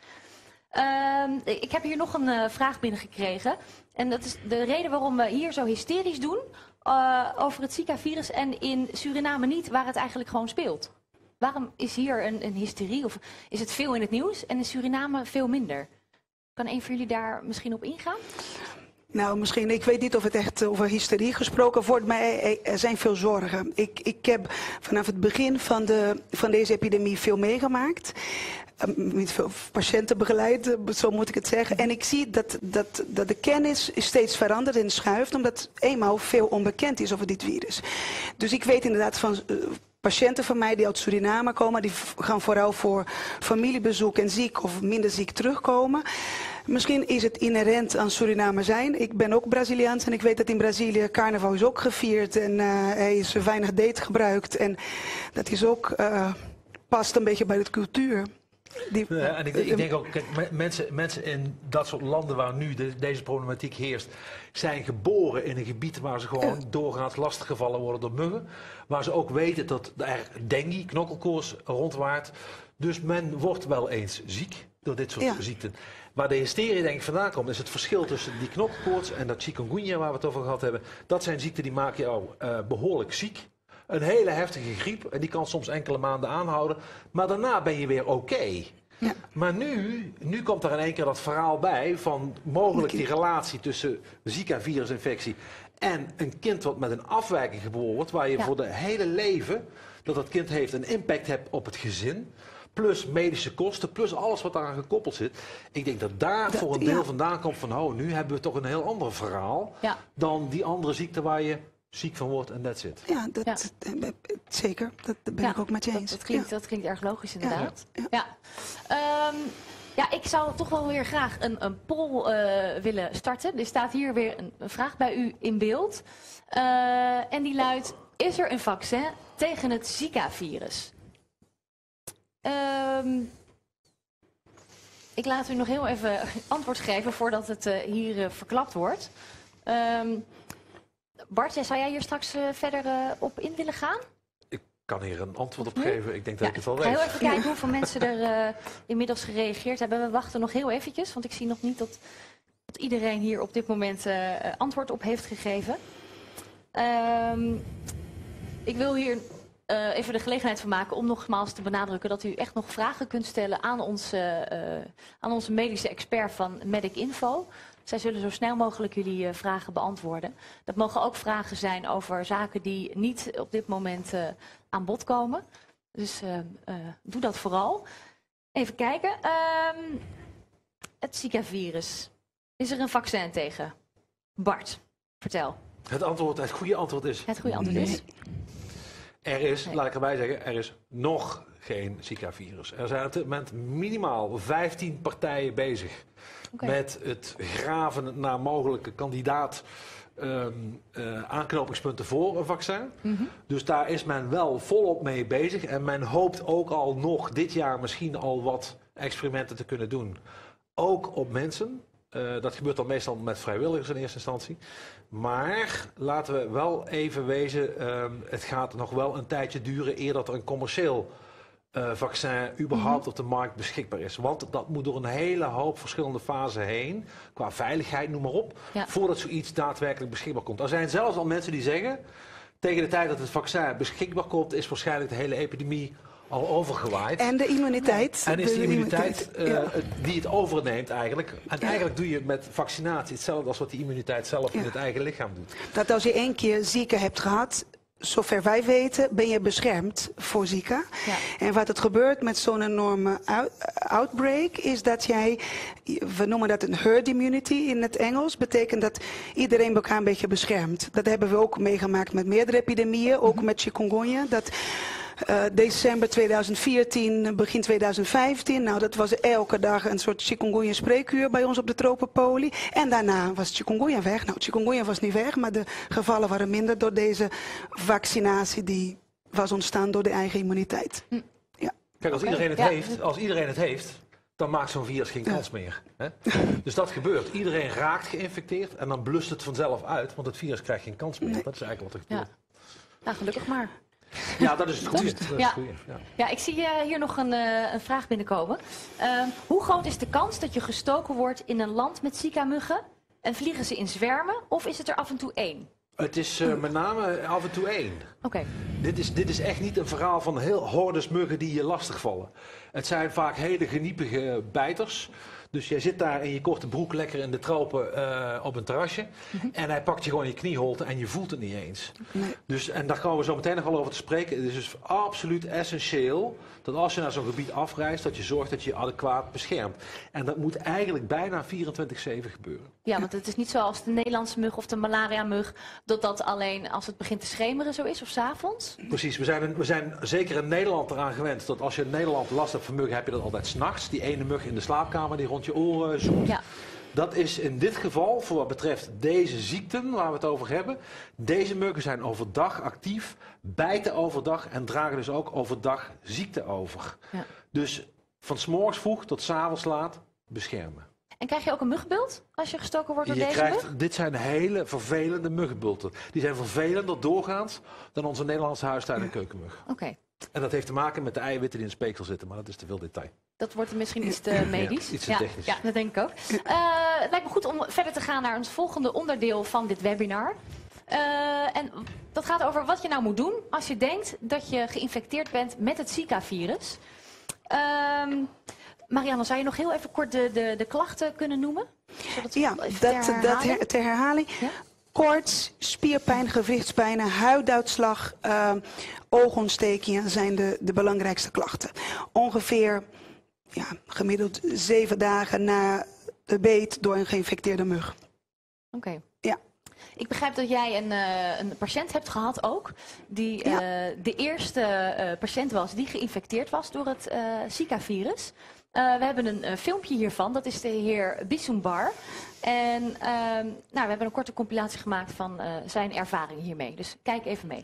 Ik heb hier nog een vraag binnengekregen. En dat is de reden waarom we hier zo hysterisch doen over het Zika-virus en in Suriname niet, waar het eigenlijk gewoon speelt. Waarom is hier een hysterie of is het veel in het nieuws en in Suriname veel minder? Kan een van jullie daar misschien op ingaan? Nou, misschien, ik weet niet of het echt over hysterie gesproken wordt, maar er zijn veel zorgen. Ik heb vanaf het begin van deze epidemie veel meegemaakt. Met veel patiënten begeleid, zo moet ik het zeggen. En ik zie dat de kennis steeds verandert en schuift, omdat eenmaal veel onbekend is over dit virus. Dus ik weet inderdaad van patiënten van mij die uit Suriname komen, die gaan vooral voor familiebezoek en ziek of minder ziek terugkomen. Misschien is het inherent aan Suriname zijn. Ik ben ook Braziliaans en ik weet dat in Brazilië carnaval is ook gevierd en er is weinig date gebruikt. En dat is ook, past een beetje bij de cultuur. En ik denk ook, kijk, mensen in dat soort landen waar nu deze problematiek heerst, zijn geboren in een gebied waar ze gewoon doorgaans lastiggevallen worden door muggen. Waar ze ook weten dat er dengue, knokkelkoorts rondwaart. Dus men wordt wel eens ziek door dit soort ziekten. Waar de hysterie denk ik vandaan komt, is het verschil tussen die knokkelkoorts en dat chikungunya waar we het over gehad hebben. Dat zijn ziekten die maken jou behoorlijk ziek. Een hele heftige griep en die kan soms enkele maanden aanhouden. Maar daarna ben je weer oké. Ja. Maar nu komt er in één keer dat verhaal bij van mogelijk die relatie tussen Zika-virusinfectie en een kind wat met een afwijking geboren wordt, waar je voor de hele leven dat kind heeft een impact hebt op het gezin. Plus medische kosten, plus alles wat daaraan gekoppeld zit. Ik denk dat daar voor een deel vandaan komt van, nu hebben we toch een heel ander verhaal dan die andere ziekte waar je ziek van wordt en that's it. Ja, zeker. Dat ben ik ook met je eens. Dat klinkt erg logisch inderdaad. Ja, ik zou toch wel weer graag een poll willen starten. Er staat hier weer een vraag bij u in beeld. En die luidt, is er een vaccin tegen het Zika-virus? Ik laat u nog heel even antwoord geven voordat het hier verklapt wordt. Bart, zou jij hier straks verder op in willen gaan? Ik kan hier een antwoord op geven. Ik denk dat ik het al weet. Ik ga heel even kijken hoeveel mensen er inmiddels gereageerd hebben. We wachten nog heel eventjes, want ik zie nog niet dat iedereen hier op dit moment antwoord op heeft gegeven. Ik wil hier even de gelegenheid van maken om nogmaals te benadrukken dat u echt nog vragen kunt stellen aan onze medische expert van Medic Info. Zij zullen zo snel mogelijk jullie vragen beantwoorden. Dat mogen ook vragen zijn over zaken die niet op dit moment aan bod komen. Dus doe dat vooral. Even kijken. Het Zika-virus. Is er een vaccin tegen? Bart, vertel. Het goede antwoord is... Het goede antwoord is... Er is, laat ik erbij zeggen, er is nog geen Zika-virus. Er zijn op dit moment minimaal 15 partijen bezig met het graven naar mogelijke kandidaat aanknopingspunten voor een vaccin. Dus daar is men wel volop mee bezig. En men hoopt ook al nog dit jaar misschien al wat experimenten te kunnen doen. Ook op mensen. Dat gebeurt dan meestal met vrijwilligers in eerste instantie. Maar laten we wel even wezen, het gaat nog wel een tijdje duren eer dat er een commercieel vaccin überhaupt op de markt beschikbaar is. Want dat moet door een hele hoop verschillende fasen heen, qua veiligheid, noem maar op, voordat zoiets daadwerkelijk beschikbaar komt. Er zijn zelfs al mensen die zeggen, tegen de tijd dat het vaccin beschikbaar komt, is waarschijnlijk de hele epidemie al overgewaaid. En de immuniteit. En is de immuniteit die het overneemt eigenlijk. En eigenlijk doe je met vaccinatie hetzelfde als wat die immuniteit zelf in het eigen lichaam doet. Dat als je 1 keer Zika hebt gehad, zover wij weten, ben je beschermd voor Zika. Ja. En wat er gebeurt met zo'n enorme outbreak is dat we noemen dat een herd immunity in het Engels, betekent dat iedereen elkaar een beetje beschermt. Dat hebben we ook meegemaakt met meerdere epidemieën, ook met chikungunya. Dat december 2014, begin 2015, dat was elke dag een soort chikungunya spreekuur bij ons op de tropenpolie. En daarna was chikungunya weg. Nou, chikungunya was niet weg, maar de gevallen waren minder door deze vaccinatie die was ontstaan door de eigen immuniteit. Ja. Kijk, als iedereen het heeft, dan maakt zo'n virus geen kans meer. Hè? Dus dat gebeurt. Iedereen raakt geïnfecteerd en dan blust het vanzelf uit, want het virus krijgt geen kans meer. Dat is eigenlijk wat er gebeurt. Nou, gelukkig maar. Ja, dat is het goede. Ja, ik zie hier nog een vraag binnenkomen. Hoe groot is de kans dat je gestoken wordt in een land met Zika-muggen? En vliegen ze in zwermen of is het er af en toe 1? Het is met name af en toe 1. Okay. Dit is echt niet een verhaal van heel hordes muggen die je lastigvallen. Het zijn vaak hele geniepige bijters. Dus jij zit daar in je korte broek lekker in de tropen op een terrasje. En hij pakt je gewoon in je knieholte en je voelt het niet eens. Nee. Dus, en daar komen we zo meteen nog wel over te spreken. Het is dus absoluut essentieel dat als je naar zo'n gebied afreist, dat je zorgt dat je je adequaat beschermt. En dat moet eigenlijk bijna 24/7 gebeuren. Ja, want het is niet zoals de Nederlandse mug of de malaria-mug, dat alleen als het begint te schemeren zo is of 's avonds? Precies, we zijn zeker in Nederland eraan gewend dat als je in Nederland last hebt van muggen, heb je dat altijd 's nachts. Die ene mug in de slaapkamer die rond je oren zoekt. Ja. Dat is in dit geval, voor wat betreft deze ziekten waar we het over hebben, deze muggen zijn overdag actief, bijten overdag en dragen dus ook overdag ziekte over. Ja. Dus van 's morgens vroeg tot 's avonds laat beschermen. En krijg je ook een muggenbult als je gestoken wordt door deze mug? Dit zijn hele vervelende muggenbulten. Die zijn vervelender doorgaans dan onze Nederlandse huistuin- en keukenmug. Oké. En dat heeft te maken met de eiwitten die in de speeksel zitten, maar dat is te veel detail. Dat wordt misschien iets te medisch. Ja, iets te technisch. Ja, dat denk ik ook. Het lijkt me goed om verder te gaan naar ons volgende onderdeel van dit webinar. En dat gaat over wat je nou moet doen als je denkt dat je geïnfecteerd bent met het Zika-virus. Marianne, zou je nog heel even kort de klachten kunnen noemen? Ja, ter herhaling. Ja? Koorts, spierpijn, gewrichtspijn, huiduitslag, oogontstekingen zijn de belangrijkste klachten. Ongeveer gemiddeld 7 dagen na de beet door een geïnfecteerde mug. Oké. Ja. Ik begrijp dat jij een patiënt hebt gehad ook, die de eerste patiënt was die geïnfecteerd was door het Zika-virus. We hebben een filmpje hiervan, dat is de heer Bisumbar. En we hebben een korte compilatie gemaakt van zijn ervaring hiermee. Dus kijk even mee.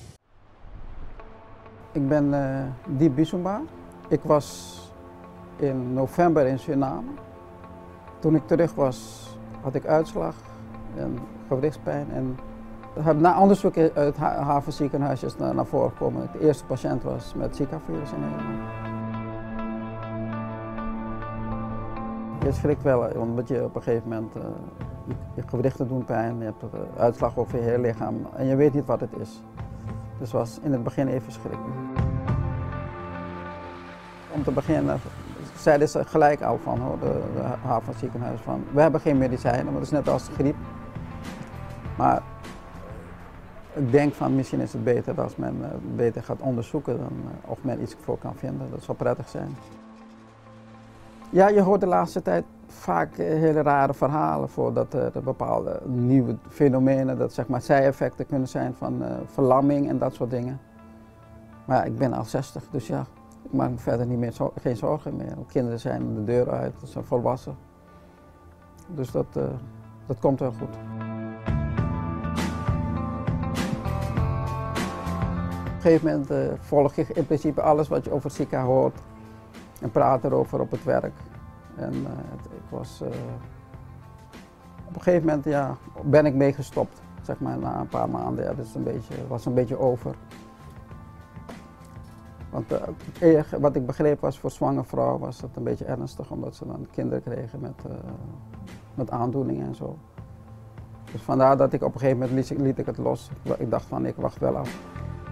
Ik ben Diep Bisumbar. Ik was in november in Suriname. Toen ik terug was, had ik uitslag en gewrichtspijn. En na onderzoek uit het havenziekenhuis is naar voren gekomen dat ik de eerste patiënt was met Zika-virus in Nederland. Je schrikt wel, omdat je op een gegeven moment je gewrichten doen pijn, je hebt uitslag over je hele lichaam en je weet niet wat het is. Dus het was in het begin even schrikken. Om te beginnen zeiden ze gelijk al van de havenziekenhuis van, we hebben geen medicijnen, maar dat is net als de griep. Maar ik denk van misschien is het beter als men beter gaat onderzoeken dan of men iets voor kan vinden. Dat zou prettig zijn. Ja, je hoort de laatste tijd vaak hele rare verhalen voordat er bepaalde nieuwe fenomenen, dat zeg maar zijeffecten kunnen zijn van verlamming en dat soort dingen. Maar ja, ik ben al 60, dus ja, ik maak me verder niet meer geen zorgen meer. Kinderen zijn de deur uit, ze zijn volwassen. Dus dat komt wel goed. Op een gegeven moment volg je in principe alles wat je over Zika hoort en praat erover op het werk. En ik was, op een gegeven moment ben ik mee gestopt, zeg maar na een paar maanden. Ja, dus was een beetje over. Want wat ik begreep was voor zwangere vrouwen was het een beetje ernstig, omdat ze dan kinderen kregen met aandoeningen en zo. Dus vandaar dat ik op een gegeven moment liet ik het los. Ik dacht van ik wacht wel af.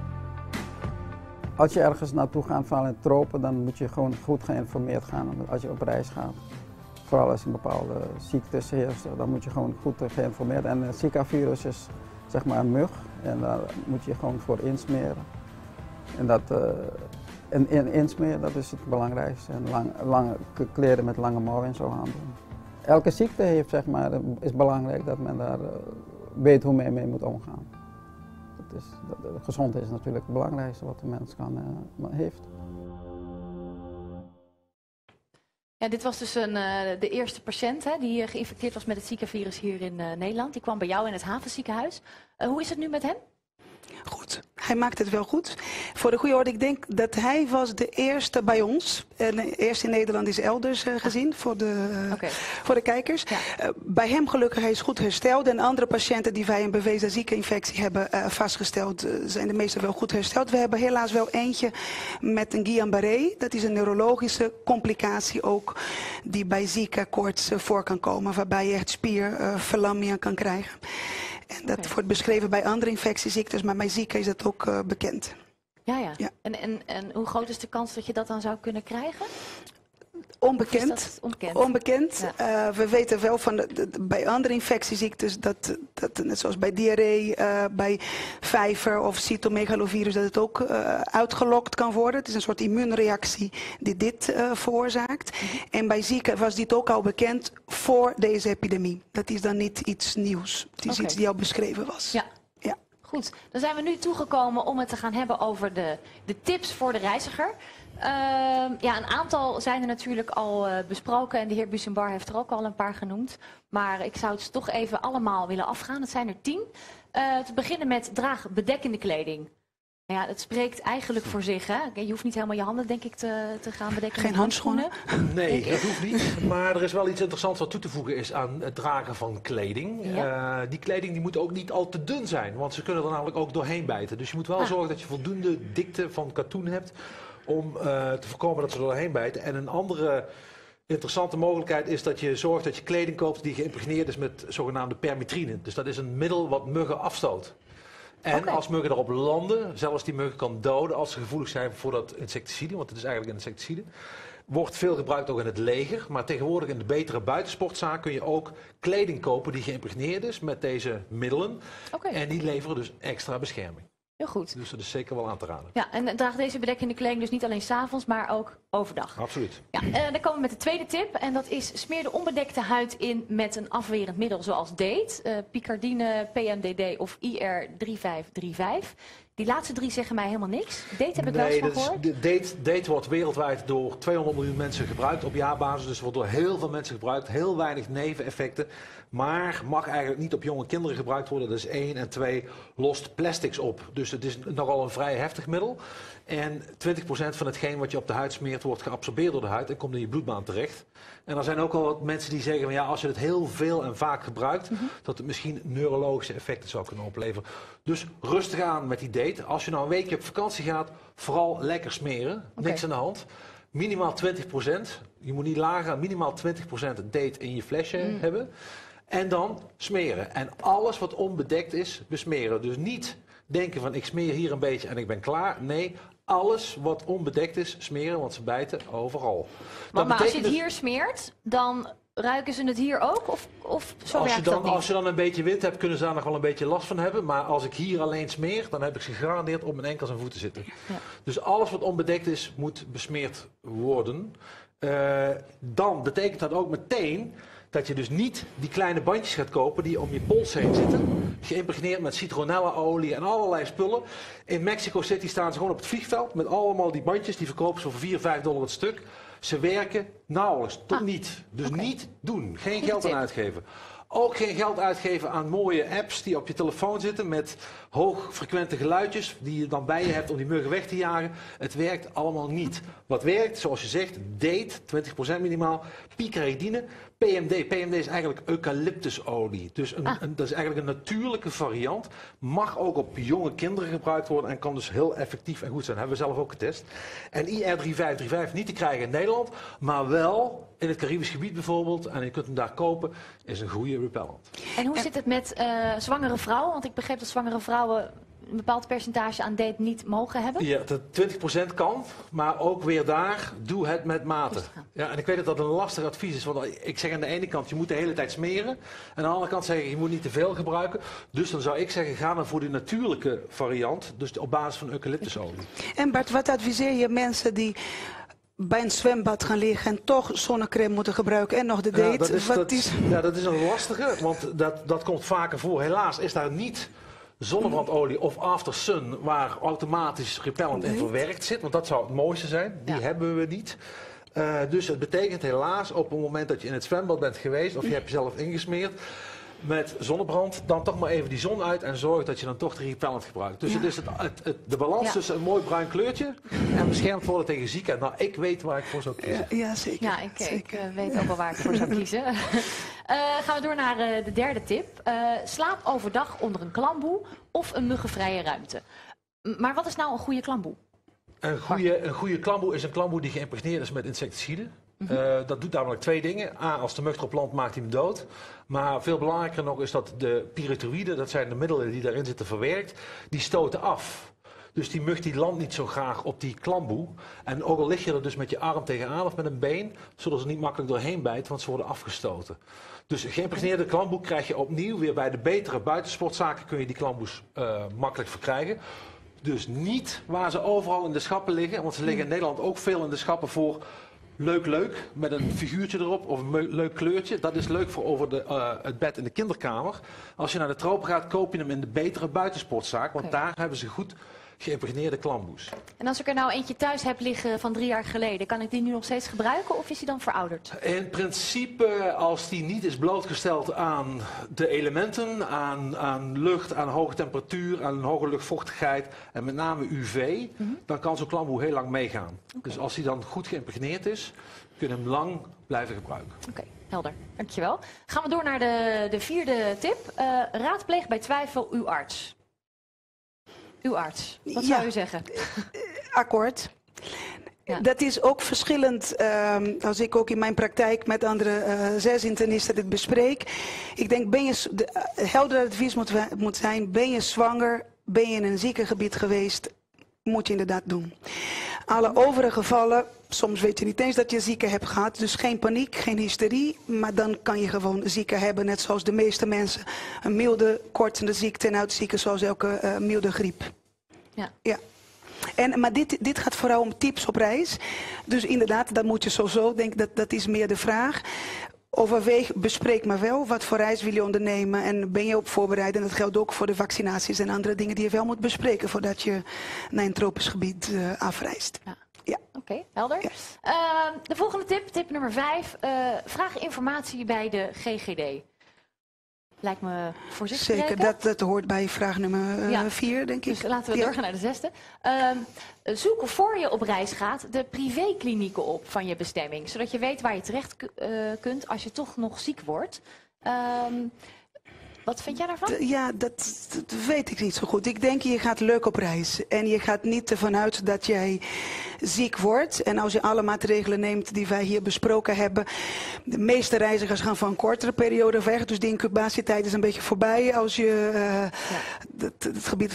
Als je ergens naartoe gaat van in de tropen, dan moet je gewoon goed geïnformeerd gaan als je op reis gaat. Vooral als een bepaalde ziektes heerst, dan moet je gewoon goed geïnformeerd. En het Zika-virus is zeg maar een mug en daar moet je gewoon voor insmeren. En insmeren, dat is het belangrijkste. En lange kleren met lange mouwen en zo aandoen. Elke ziekte heeft, zeg maar, is belangrijk dat men daar weet hoe men mee moet omgaan. Gezondheid is natuurlijk het belangrijkste wat de mens heeft. Ja, dit was dus de eerste patiënt die geïnfecteerd was met het Zika-virus hier in Nederland. Die kwam bij jou in het havenziekenhuis. Hoe is het nu met hem? Goed, hij maakt het wel goed. Voor de goede orde, ik denk dat hij was de eerste bij ons. Eerst in Nederland is elders gezien voor de kijkers. Ja. Bij hem gelukkig, hij is goed hersteld. En andere patiënten die wij een bewezen Zika-infectie hebben vastgesteld, zijn de meeste wel goed hersteld. We hebben helaas wel eentje met een Guillain-Barré. Dat is een neurologische complicatie ook die bij Zika-koorts voor kan komen. Waarbij je echt spierverlammingen kan krijgen. En dat wordt beschreven bij andere infectieziektes, maar bij Zika is dat ook bekend. Ja. En hoe groot is de kans dat je dat dan zou kunnen krijgen? Onbekend. Onbekend. Ja. We weten wel van bij andere infectieziektes dat net zoals bij diarree, bij vijver of cytomegalovirus, dat het ook uitgelokt kan worden. Het is een soort immuunreactie die dit veroorzaakt. En bij Zika was dit ook al bekend voor deze epidemie. Dat is dan niet iets nieuws. Het is iets die al beschreven was. Ja. Goed, dan zijn we nu toegekomen om het te gaan hebben over de tips voor de reiziger. Een aantal zijn er natuurlijk al besproken en de heer Bisumbar heeft er ook al een paar genoemd. Maar ik zou het toch even allemaal willen afgaan. Het zijn er 10. Te beginnen met draag bedekkende kleding. Nou ja, het spreekt eigenlijk voor zich. Hè? Je hoeft niet helemaal je handen, denk ik, te gaan bedekken. Geen met handschoenen. Nee, dat hoeft niet. Maar er is wel iets interessants wat toe te voegen is aan het dragen van kleding. Ja. Die kleding die moet ook niet al te dun zijn, want ze kunnen er namelijk ook doorheen bijten. Dus je moet wel zorgen dat je voldoende dikte van katoen hebt om te voorkomen dat ze er doorheen bijten. En een andere interessante mogelijkheid is dat je zorgt dat je kleding koopt die geïmpregneerd is met zogenaamde permetrine. Dus dat is een middel wat muggen afstoot. En als muggen erop landen, zelfs die muggen kan doden als ze gevoelig zijn voor dat insecticide, want het is eigenlijk een insecticide. Wordt veel gebruikt ook in het leger, maar tegenwoordig in de betere buitensportzaak kun je ook kleding kopen die geïmpregneerd is met deze middelen. En die leveren dus extra bescherming. Heel goed. Dus dat is zeker wel aan te raden. Ja, en draag deze bedekkende kleding dus niet alleen 's avonds, maar ook overdag. Absoluut. Ja, dan komen we met de tweede tip. En dat is smeer de onbedekte huid in met een afwerend middel zoals DATE, Picardine, PMDD of IR3535. Die laatste 3 zeggen mij helemaal niks. DATE heb ik wel eens van gehoord. DATE wordt wereldwijd door 200 miljoen mensen gebruikt op jaarbasis. Dus wordt door heel veel mensen gebruikt. Heel weinig neveneffecten. Maar mag eigenlijk niet op jonge kinderen gebruikt worden. Dat is 1 en 2 lost plastics op. Dus het is nogal een vrij heftig middel. En 20% van hetgeen wat je op de huid smeert wordt geabsorbeerd door de huid en komt in je bloedbaan terecht. En er zijn ook al wat mensen die zeggen van ja, als je het heel veel en vaak gebruikt, dat het misschien neurologische effecten zou kunnen opleveren. Dus rustig aan met die DATE. Als je nou een weekje op vakantie gaat, vooral lekker smeren. Niks aan de hand. Minimaal 20%. Je moet niet lager, minimaal 20% DATE in je flesje hebben. En dan smeren. En alles wat onbedekt is, besmeren. Dus niet denken van ik smeer hier een beetje en ik ben klaar. Nee, alles wat onbedekt is, smeren, want ze bijten overal. Maar als je het hier smeert, dan ruiken ze het hier ook? Of zo werkt dat niet? Als je dan een beetje wind hebt, kunnen ze daar nog wel een beetje last van hebben. Maar als ik hier alleen smeer, dan heb ik ze gegarandeerd op mijn enkels en voeten zitten. Ja. Dus alles wat onbedekt is, moet besmeerd worden. Dan betekent dat ook meteen dat je dus niet die kleine bandjes gaat kopen die om je pols heen zitten. Geïmpregneerd met citronellaolie en allerlei spullen. In Mexico City staan ze gewoon op het vliegveld met allemaal die bandjes. Die verkopen ze voor $4-5 het stuk. Ze werken nauwelijks tot niet. Dus niet doen. Geen geld aan uitgeven. Ook geen geld uitgeven aan mooie apps die op je telefoon zitten met hoogfrequente geluidjes die je dan bij je hebt om die muggen weg te jagen. Het werkt allemaal niet. Wat werkt, zoals je zegt, DATE, 20% minimaal, picaridine, PMD. PMD is eigenlijk eucalyptusolie. Dus dat is eigenlijk een natuurlijke variant. Mag ook op jonge kinderen gebruikt worden en kan dus heel effectief en goed zijn. Dat hebben we zelf ook getest. En IR3535 niet te krijgen in Nederland, maar wel in het Caribisch gebied bijvoorbeeld. En je kunt hem daar kopen, is een goede repellent. En hoe zit het met zwangere vrouwen? Want ik begreep dat zwangere vrouwen een bepaald percentage aan DATE niet mogen hebben. Ja, dat 20% kan, maar ook weer daar, doe het met mate. Ja, en ik weet dat dat een lastig advies is, want ik zeg aan de ene kant, je moet de hele tijd smeren. En aan de andere kant zeg ik, je moet niet te veel gebruiken. Dus dan zou ik zeggen, ga dan voor die natuurlijke variant, dus op basis van eucalyptusolie. En Bart, wat adviseer je mensen die bij een zwembad gaan liggen en toch zonnecrème moeten gebruiken en nog de DATE? Dat is een lastige, want dat komt vaker voor. Helaas is daar niet zonnebrandolie of after sun waar automatisch repellent in verwerkt zit, want dat zou het mooiste zijn. Die hebben we niet. Dus het betekent helaas op het moment dat je in het zwembad bent geweest of je hebt jezelf ingesmeerd met zonnebrand, dan toch maar even die zon uit en zorg dat je dan toch de repellent gebruikt. Dus het is de balans tussen een mooi bruin kleurtje en beschermd worden tegen ziekheid. Nou, ik weet waar ik voor zou kiezen. Ja, zeker. Ja, ik weet ook wel waar ik voor zou kiezen. Gaan we door naar de derde tip. Slaap overdag onder een klamboe of een muggenvrije ruimte. Maar wat is nou een goede klamboe? Een goede klamboe is een klamboe die geïmpregneerd is met insecticide. Dat doet namelijk 2 dingen. A, als de mug erop landt, maakt hij hem dood. Maar veel belangrijker nog is dat de pyrethroïden, dat zijn de middelen die daarin zitten verwerkt, die stoten af. Dus die mug die landt niet zo graag op die klamboe. En ook al lig je er dus met je arm tegenaan of met een been, zullen ze niet makkelijk doorheen bijten, want ze worden afgestoten. Dus geïmpregneerde klamboe krijg je opnieuw weer bij de betere buitensportzaken kun je die klamboes makkelijk verkrijgen. Dus niet waar ze overal in de schappen liggen, want ze liggen in Nederland ook veel in de schappen voor leuk, met een figuurtje erop of een leuk kleurtje. Dat is leuk voor over het bed in de kinderkamer. Als je naar de tropen gaat, koop je hem in de betere buitensportzaak, want daar hebben ze goed geïmpregneerde klamboes. En als ik er nou eentje thuis heb liggen van 3 jaar geleden, kan ik die nu nog steeds gebruiken of is die dan verouderd? In principe, als die niet is blootgesteld aan de elementen, aan lucht, aan hoge temperatuur, aan hoge luchtvochtigheid en met name UV, dan kan zo'n klamboe heel lang meegaan. Dus als die dan goed geïmpregneerd is, kun je hem lang blijven gebruiken. Oké, helder. Dankjewel. Gaan we door naar de vierde tip. Raadpleeg bij twijfel uw arts. Uw arts. Wat zou u zeggen? Akkoord. Ja. Dat is ook verschillend als ik ook in mijn praktijk met andere 6 internisten dit bespreek. Ik denk, helder advies moet zijn, ben je zwanger, ben je in een ziekengebied geweest, moet je inderdaad doen. Alle overige gevallen, soms weet je niet eens dat je zieken hebt gehad, dus geen paniek, geen hysterie, maar dan kan je gewoon zieken hebben, net zoals de meeste mensen. Een milde, kortende ziekte en uitzieken zoals elke milde griep. Ja. Maar dit gaat vooral om tips op reis. Dus inderdaad, dat moet je sowieso, denk dat is meer de vraag. Overweeg, bespreek maar wel, wat voor reis wil je ondernemen en ben je op voorbereid. En dat geldt ook voor de vaccinaties en andere dingen die je wel moet bespreken voordat je naar een tropisch gebied afreist. Ja. Oké, helder. Ja. De volgende tip nummer 5. Vraag informatie bij de GGD. Lijkt me voorzichtig. Zeker, dat hoort bij vraag nummer 4, denk ik. Dus laten we doorgaan naar de 6e. Zoek voor je op reis gaat de privéklinieken op van je bestemming. Zodat je weet waar je terecht kunt als je toch nog ziek wordt. Wat vind jij daarvan? Ja, dat weet ik niet zo goed. Ik denk, je gaat leuk op reis. En je gaat niet ervan uit dat jij ziek wordt. En als je alle maatregelen neemt die wij hier besproken hebben. De meeste reizigers gaan voor een kortere periode weg. Dus de incubatietijd is een beetje voorbij als je het gebied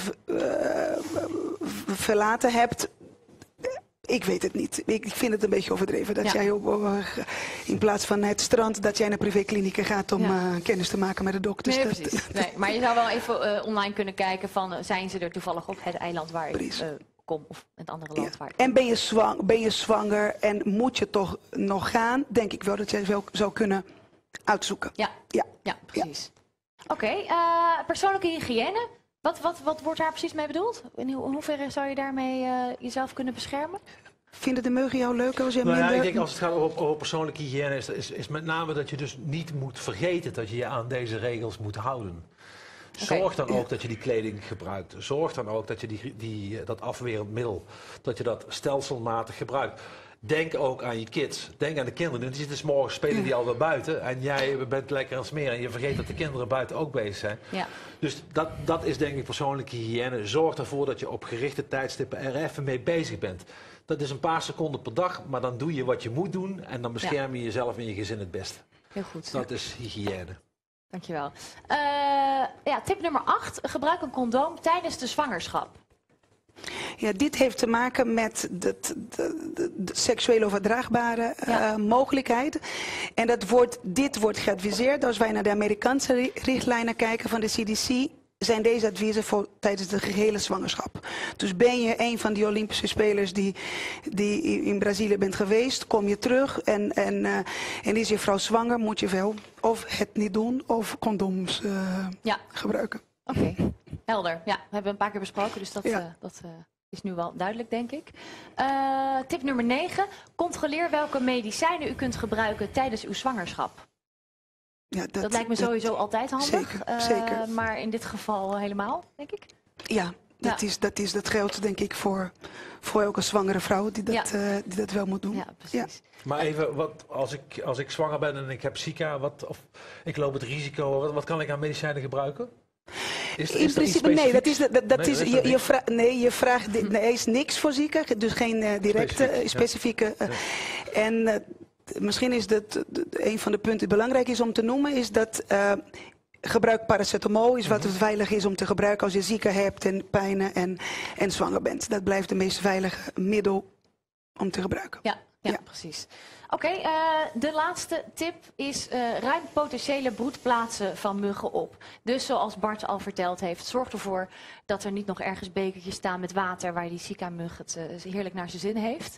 verlaten hebt. Ik weet het niet. Ik vind het een beetje overdreven dat jij in plaats van het strand, dat jij naar privéklinieken gaat om kennis te maken met de dokters. Nee, precies. Nee, maar je zou wel even online kunnen kijken van, zijn ze er toevallig op het eiland waar ik kom of het andere land waar ik kom. En ben je zwanger en moet je toch nog gaan, denk ik wel dat jij wel zou kunnen uitzoeken. Ja, precies. Oké, persoonlijke hygiëne. Wat wordt daar precies mee bedoeld? In hoeverre zou je daarmee jezelf kunnen beschermen? Vinden de muggen jou leuk als je minder... ik denk als het gaat over persoonlijke hygiëne is met name dat je dus niet moet vergeten dat je je aan deze regels moet houden. Zorg dan ook dat je die kleding gebruikt. Zorg dan ook dat je dat afwerend middel, dat je dat stelselmatig gebruikt. Denk ook aan je kids. Denk aan de kinderen. Die zitten 's morgens spelen die alweer buiten. En jij bent lekker aan het smeren. En je vergeet dat de kinderen buiten ook bezig zijn. Ja. Dus dat is denk ik persoonlijke hygiëne. Zorg ervoor dat je op gerichte tijdstippen er even mee bezig bent. Dat is een paar seconden per dag. Maar dan doe je wat je moet doen. En dan bescherm je jezelf en je gezin het beste. Heel goed. Dat is hygiëne. Dankjewel. Tip nummer 8. Gebruik een condoom tijdens de zwangerschap. Ja, dit heeft te maken met de seksueel overdraagbare mogelijkheid. En dit wordt geadviseerd als wij naar de Amerikaanse richtlijnen kijken van de CDC. Zijn deze adviezen tijdens de gehele zwangerschap. Dus ben je een van die Olympische spelers die in Brazilië bent geweest, kom je terug en is je vrouw zwanger, moet je wel of het niet doen of condooms gebruiken. Oké, helder. Ja, we hebben een paar keer besproken, dus dat is nu wel duidelijk, denk ik. Tip nummer 9. Controleer welke medicijnen u kunt gebruiken tijdens uw zwangerschap. Ja, dat lijkt me sowieso altijd handig. Zeker. Maar in dit geval helemaal, denk ik. Ja, dat geldt denk ik voor elke zwangere vrouw die dat wel moet doen. Ja, precies. Ja. Maar even, als ik zwanger ben en ik heb Zika, of ik loop het risico, wat kan ik aan medicijnen gebruiken? In principe nee, je vraagt is niks voor Zika, dus geen directe specifieke. En misschien is dat een van de punten die belangrijk is om te noemen, is dat gebruik paracetamol is wat veilig is om te gebruiken als je Zika hebt en pijnen en zwanger bent. Dat blijft de meest veilige middel om te gebruiken. Ja, precies. Oké, de laatste tip is ruim potentiële broedplaatsen van muggen op. Dus zoals Bart al verteld heeft, zorg ervoor dat er niet nog ergens bekertjes staan met water waar die Zika-mug het heerlijk naar zijn zin heeft.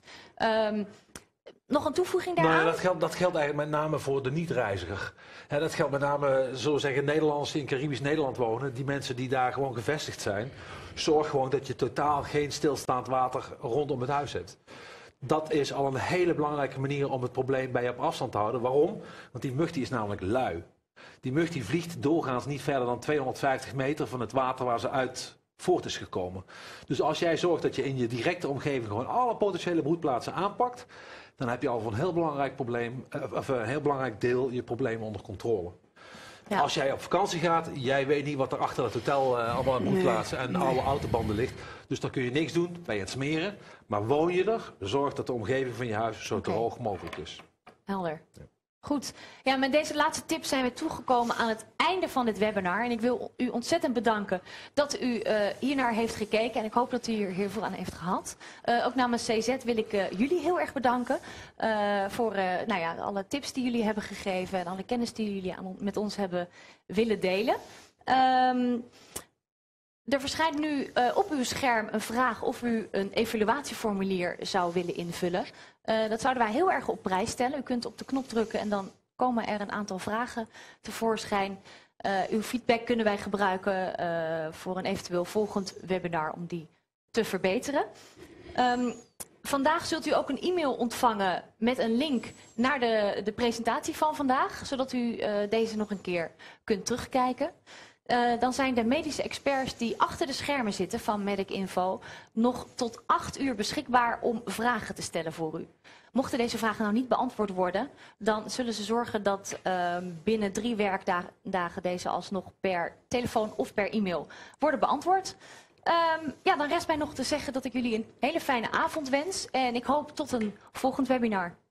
Nog een toevoeging daaraan? Nou, dat geldt eigenlijk met name voor de niet-reiziger. Dat geldt met name, zo zeggen, Nederlanders die in Caribisch Nederland wonen. Die mensen die daar gewoon gevestigd zijn. Zorg gewoon dat je totaal geen stilstaand water rondom het huis hebt. Dat is al een hele belangrijke manier om het probleem bij je op afstand te houden. Waarom? Want die mug die is namelijk lui. Die mug die vliegt doorgaans niet verder dan 250 meter van het water waar ze uit voort is gekomen. Dus als jij zorgt dat je in je directe omgeving gewoon alle potentiële broedplaatsen aanpakt, dan heb je al voor een heel belangrijk een heel belangrijk deel je probleem onder controle. Ja. Als jij op vakantie gaat, jij weet niet wat er achter het hotel allemaal aan broedplaatsen en oude autobanden ligt. Dus dan kun je niks doen bij het smeren. Maar woon je er, zorg dat de omgeving van je huis zo droog mogelijk is. Helder. Ja. Goed. Ja, met deze laatste tip zijn we toegekomen aan het einde van dit webinar. En ik wil u ontzettend bedanken dat u hiernaar heeft gekeken. En ik hoop dat u hier heel veel aan heeft gehad. Ook namens CZ wil ik jullie heel erg bedanken voor alle tips die jullie hebben gegeven. En alle kennis die jullie met ons hebben willen delen. Er verschijnt nu op uw scherm een vraag of u een evaluatieformulier zou willen invullen. Dat zouden wij heel erg op prijs stellen. U kunt op de knop drukken en dan komen er een aantal vragen tevoorschijn. Uw feedback kunnen wij gebruiken voor een eventueel volgend webinar om die te verbeteren. Vandaag zult u ook een e-mail ontvangen met een link naar de presentatie van vandaag, zodat u deze nog een keer kunt terugkijken. Dan zijn de medische experts die achter de schermen zitten van Medic Info nog tot 8 uur beschikbaar om vragen te stellen voor u. Mochten deze vragen nou niet beantwoord worden, dan zullen ze zorgen dat binnen 3 werkdagen deze alsnog per telefoon of per e-mail worden beantwoord. Dan rest mij nog te zeggen dat ik jullie een hele fijne avond wens en ik hoop tot een volgend webinar.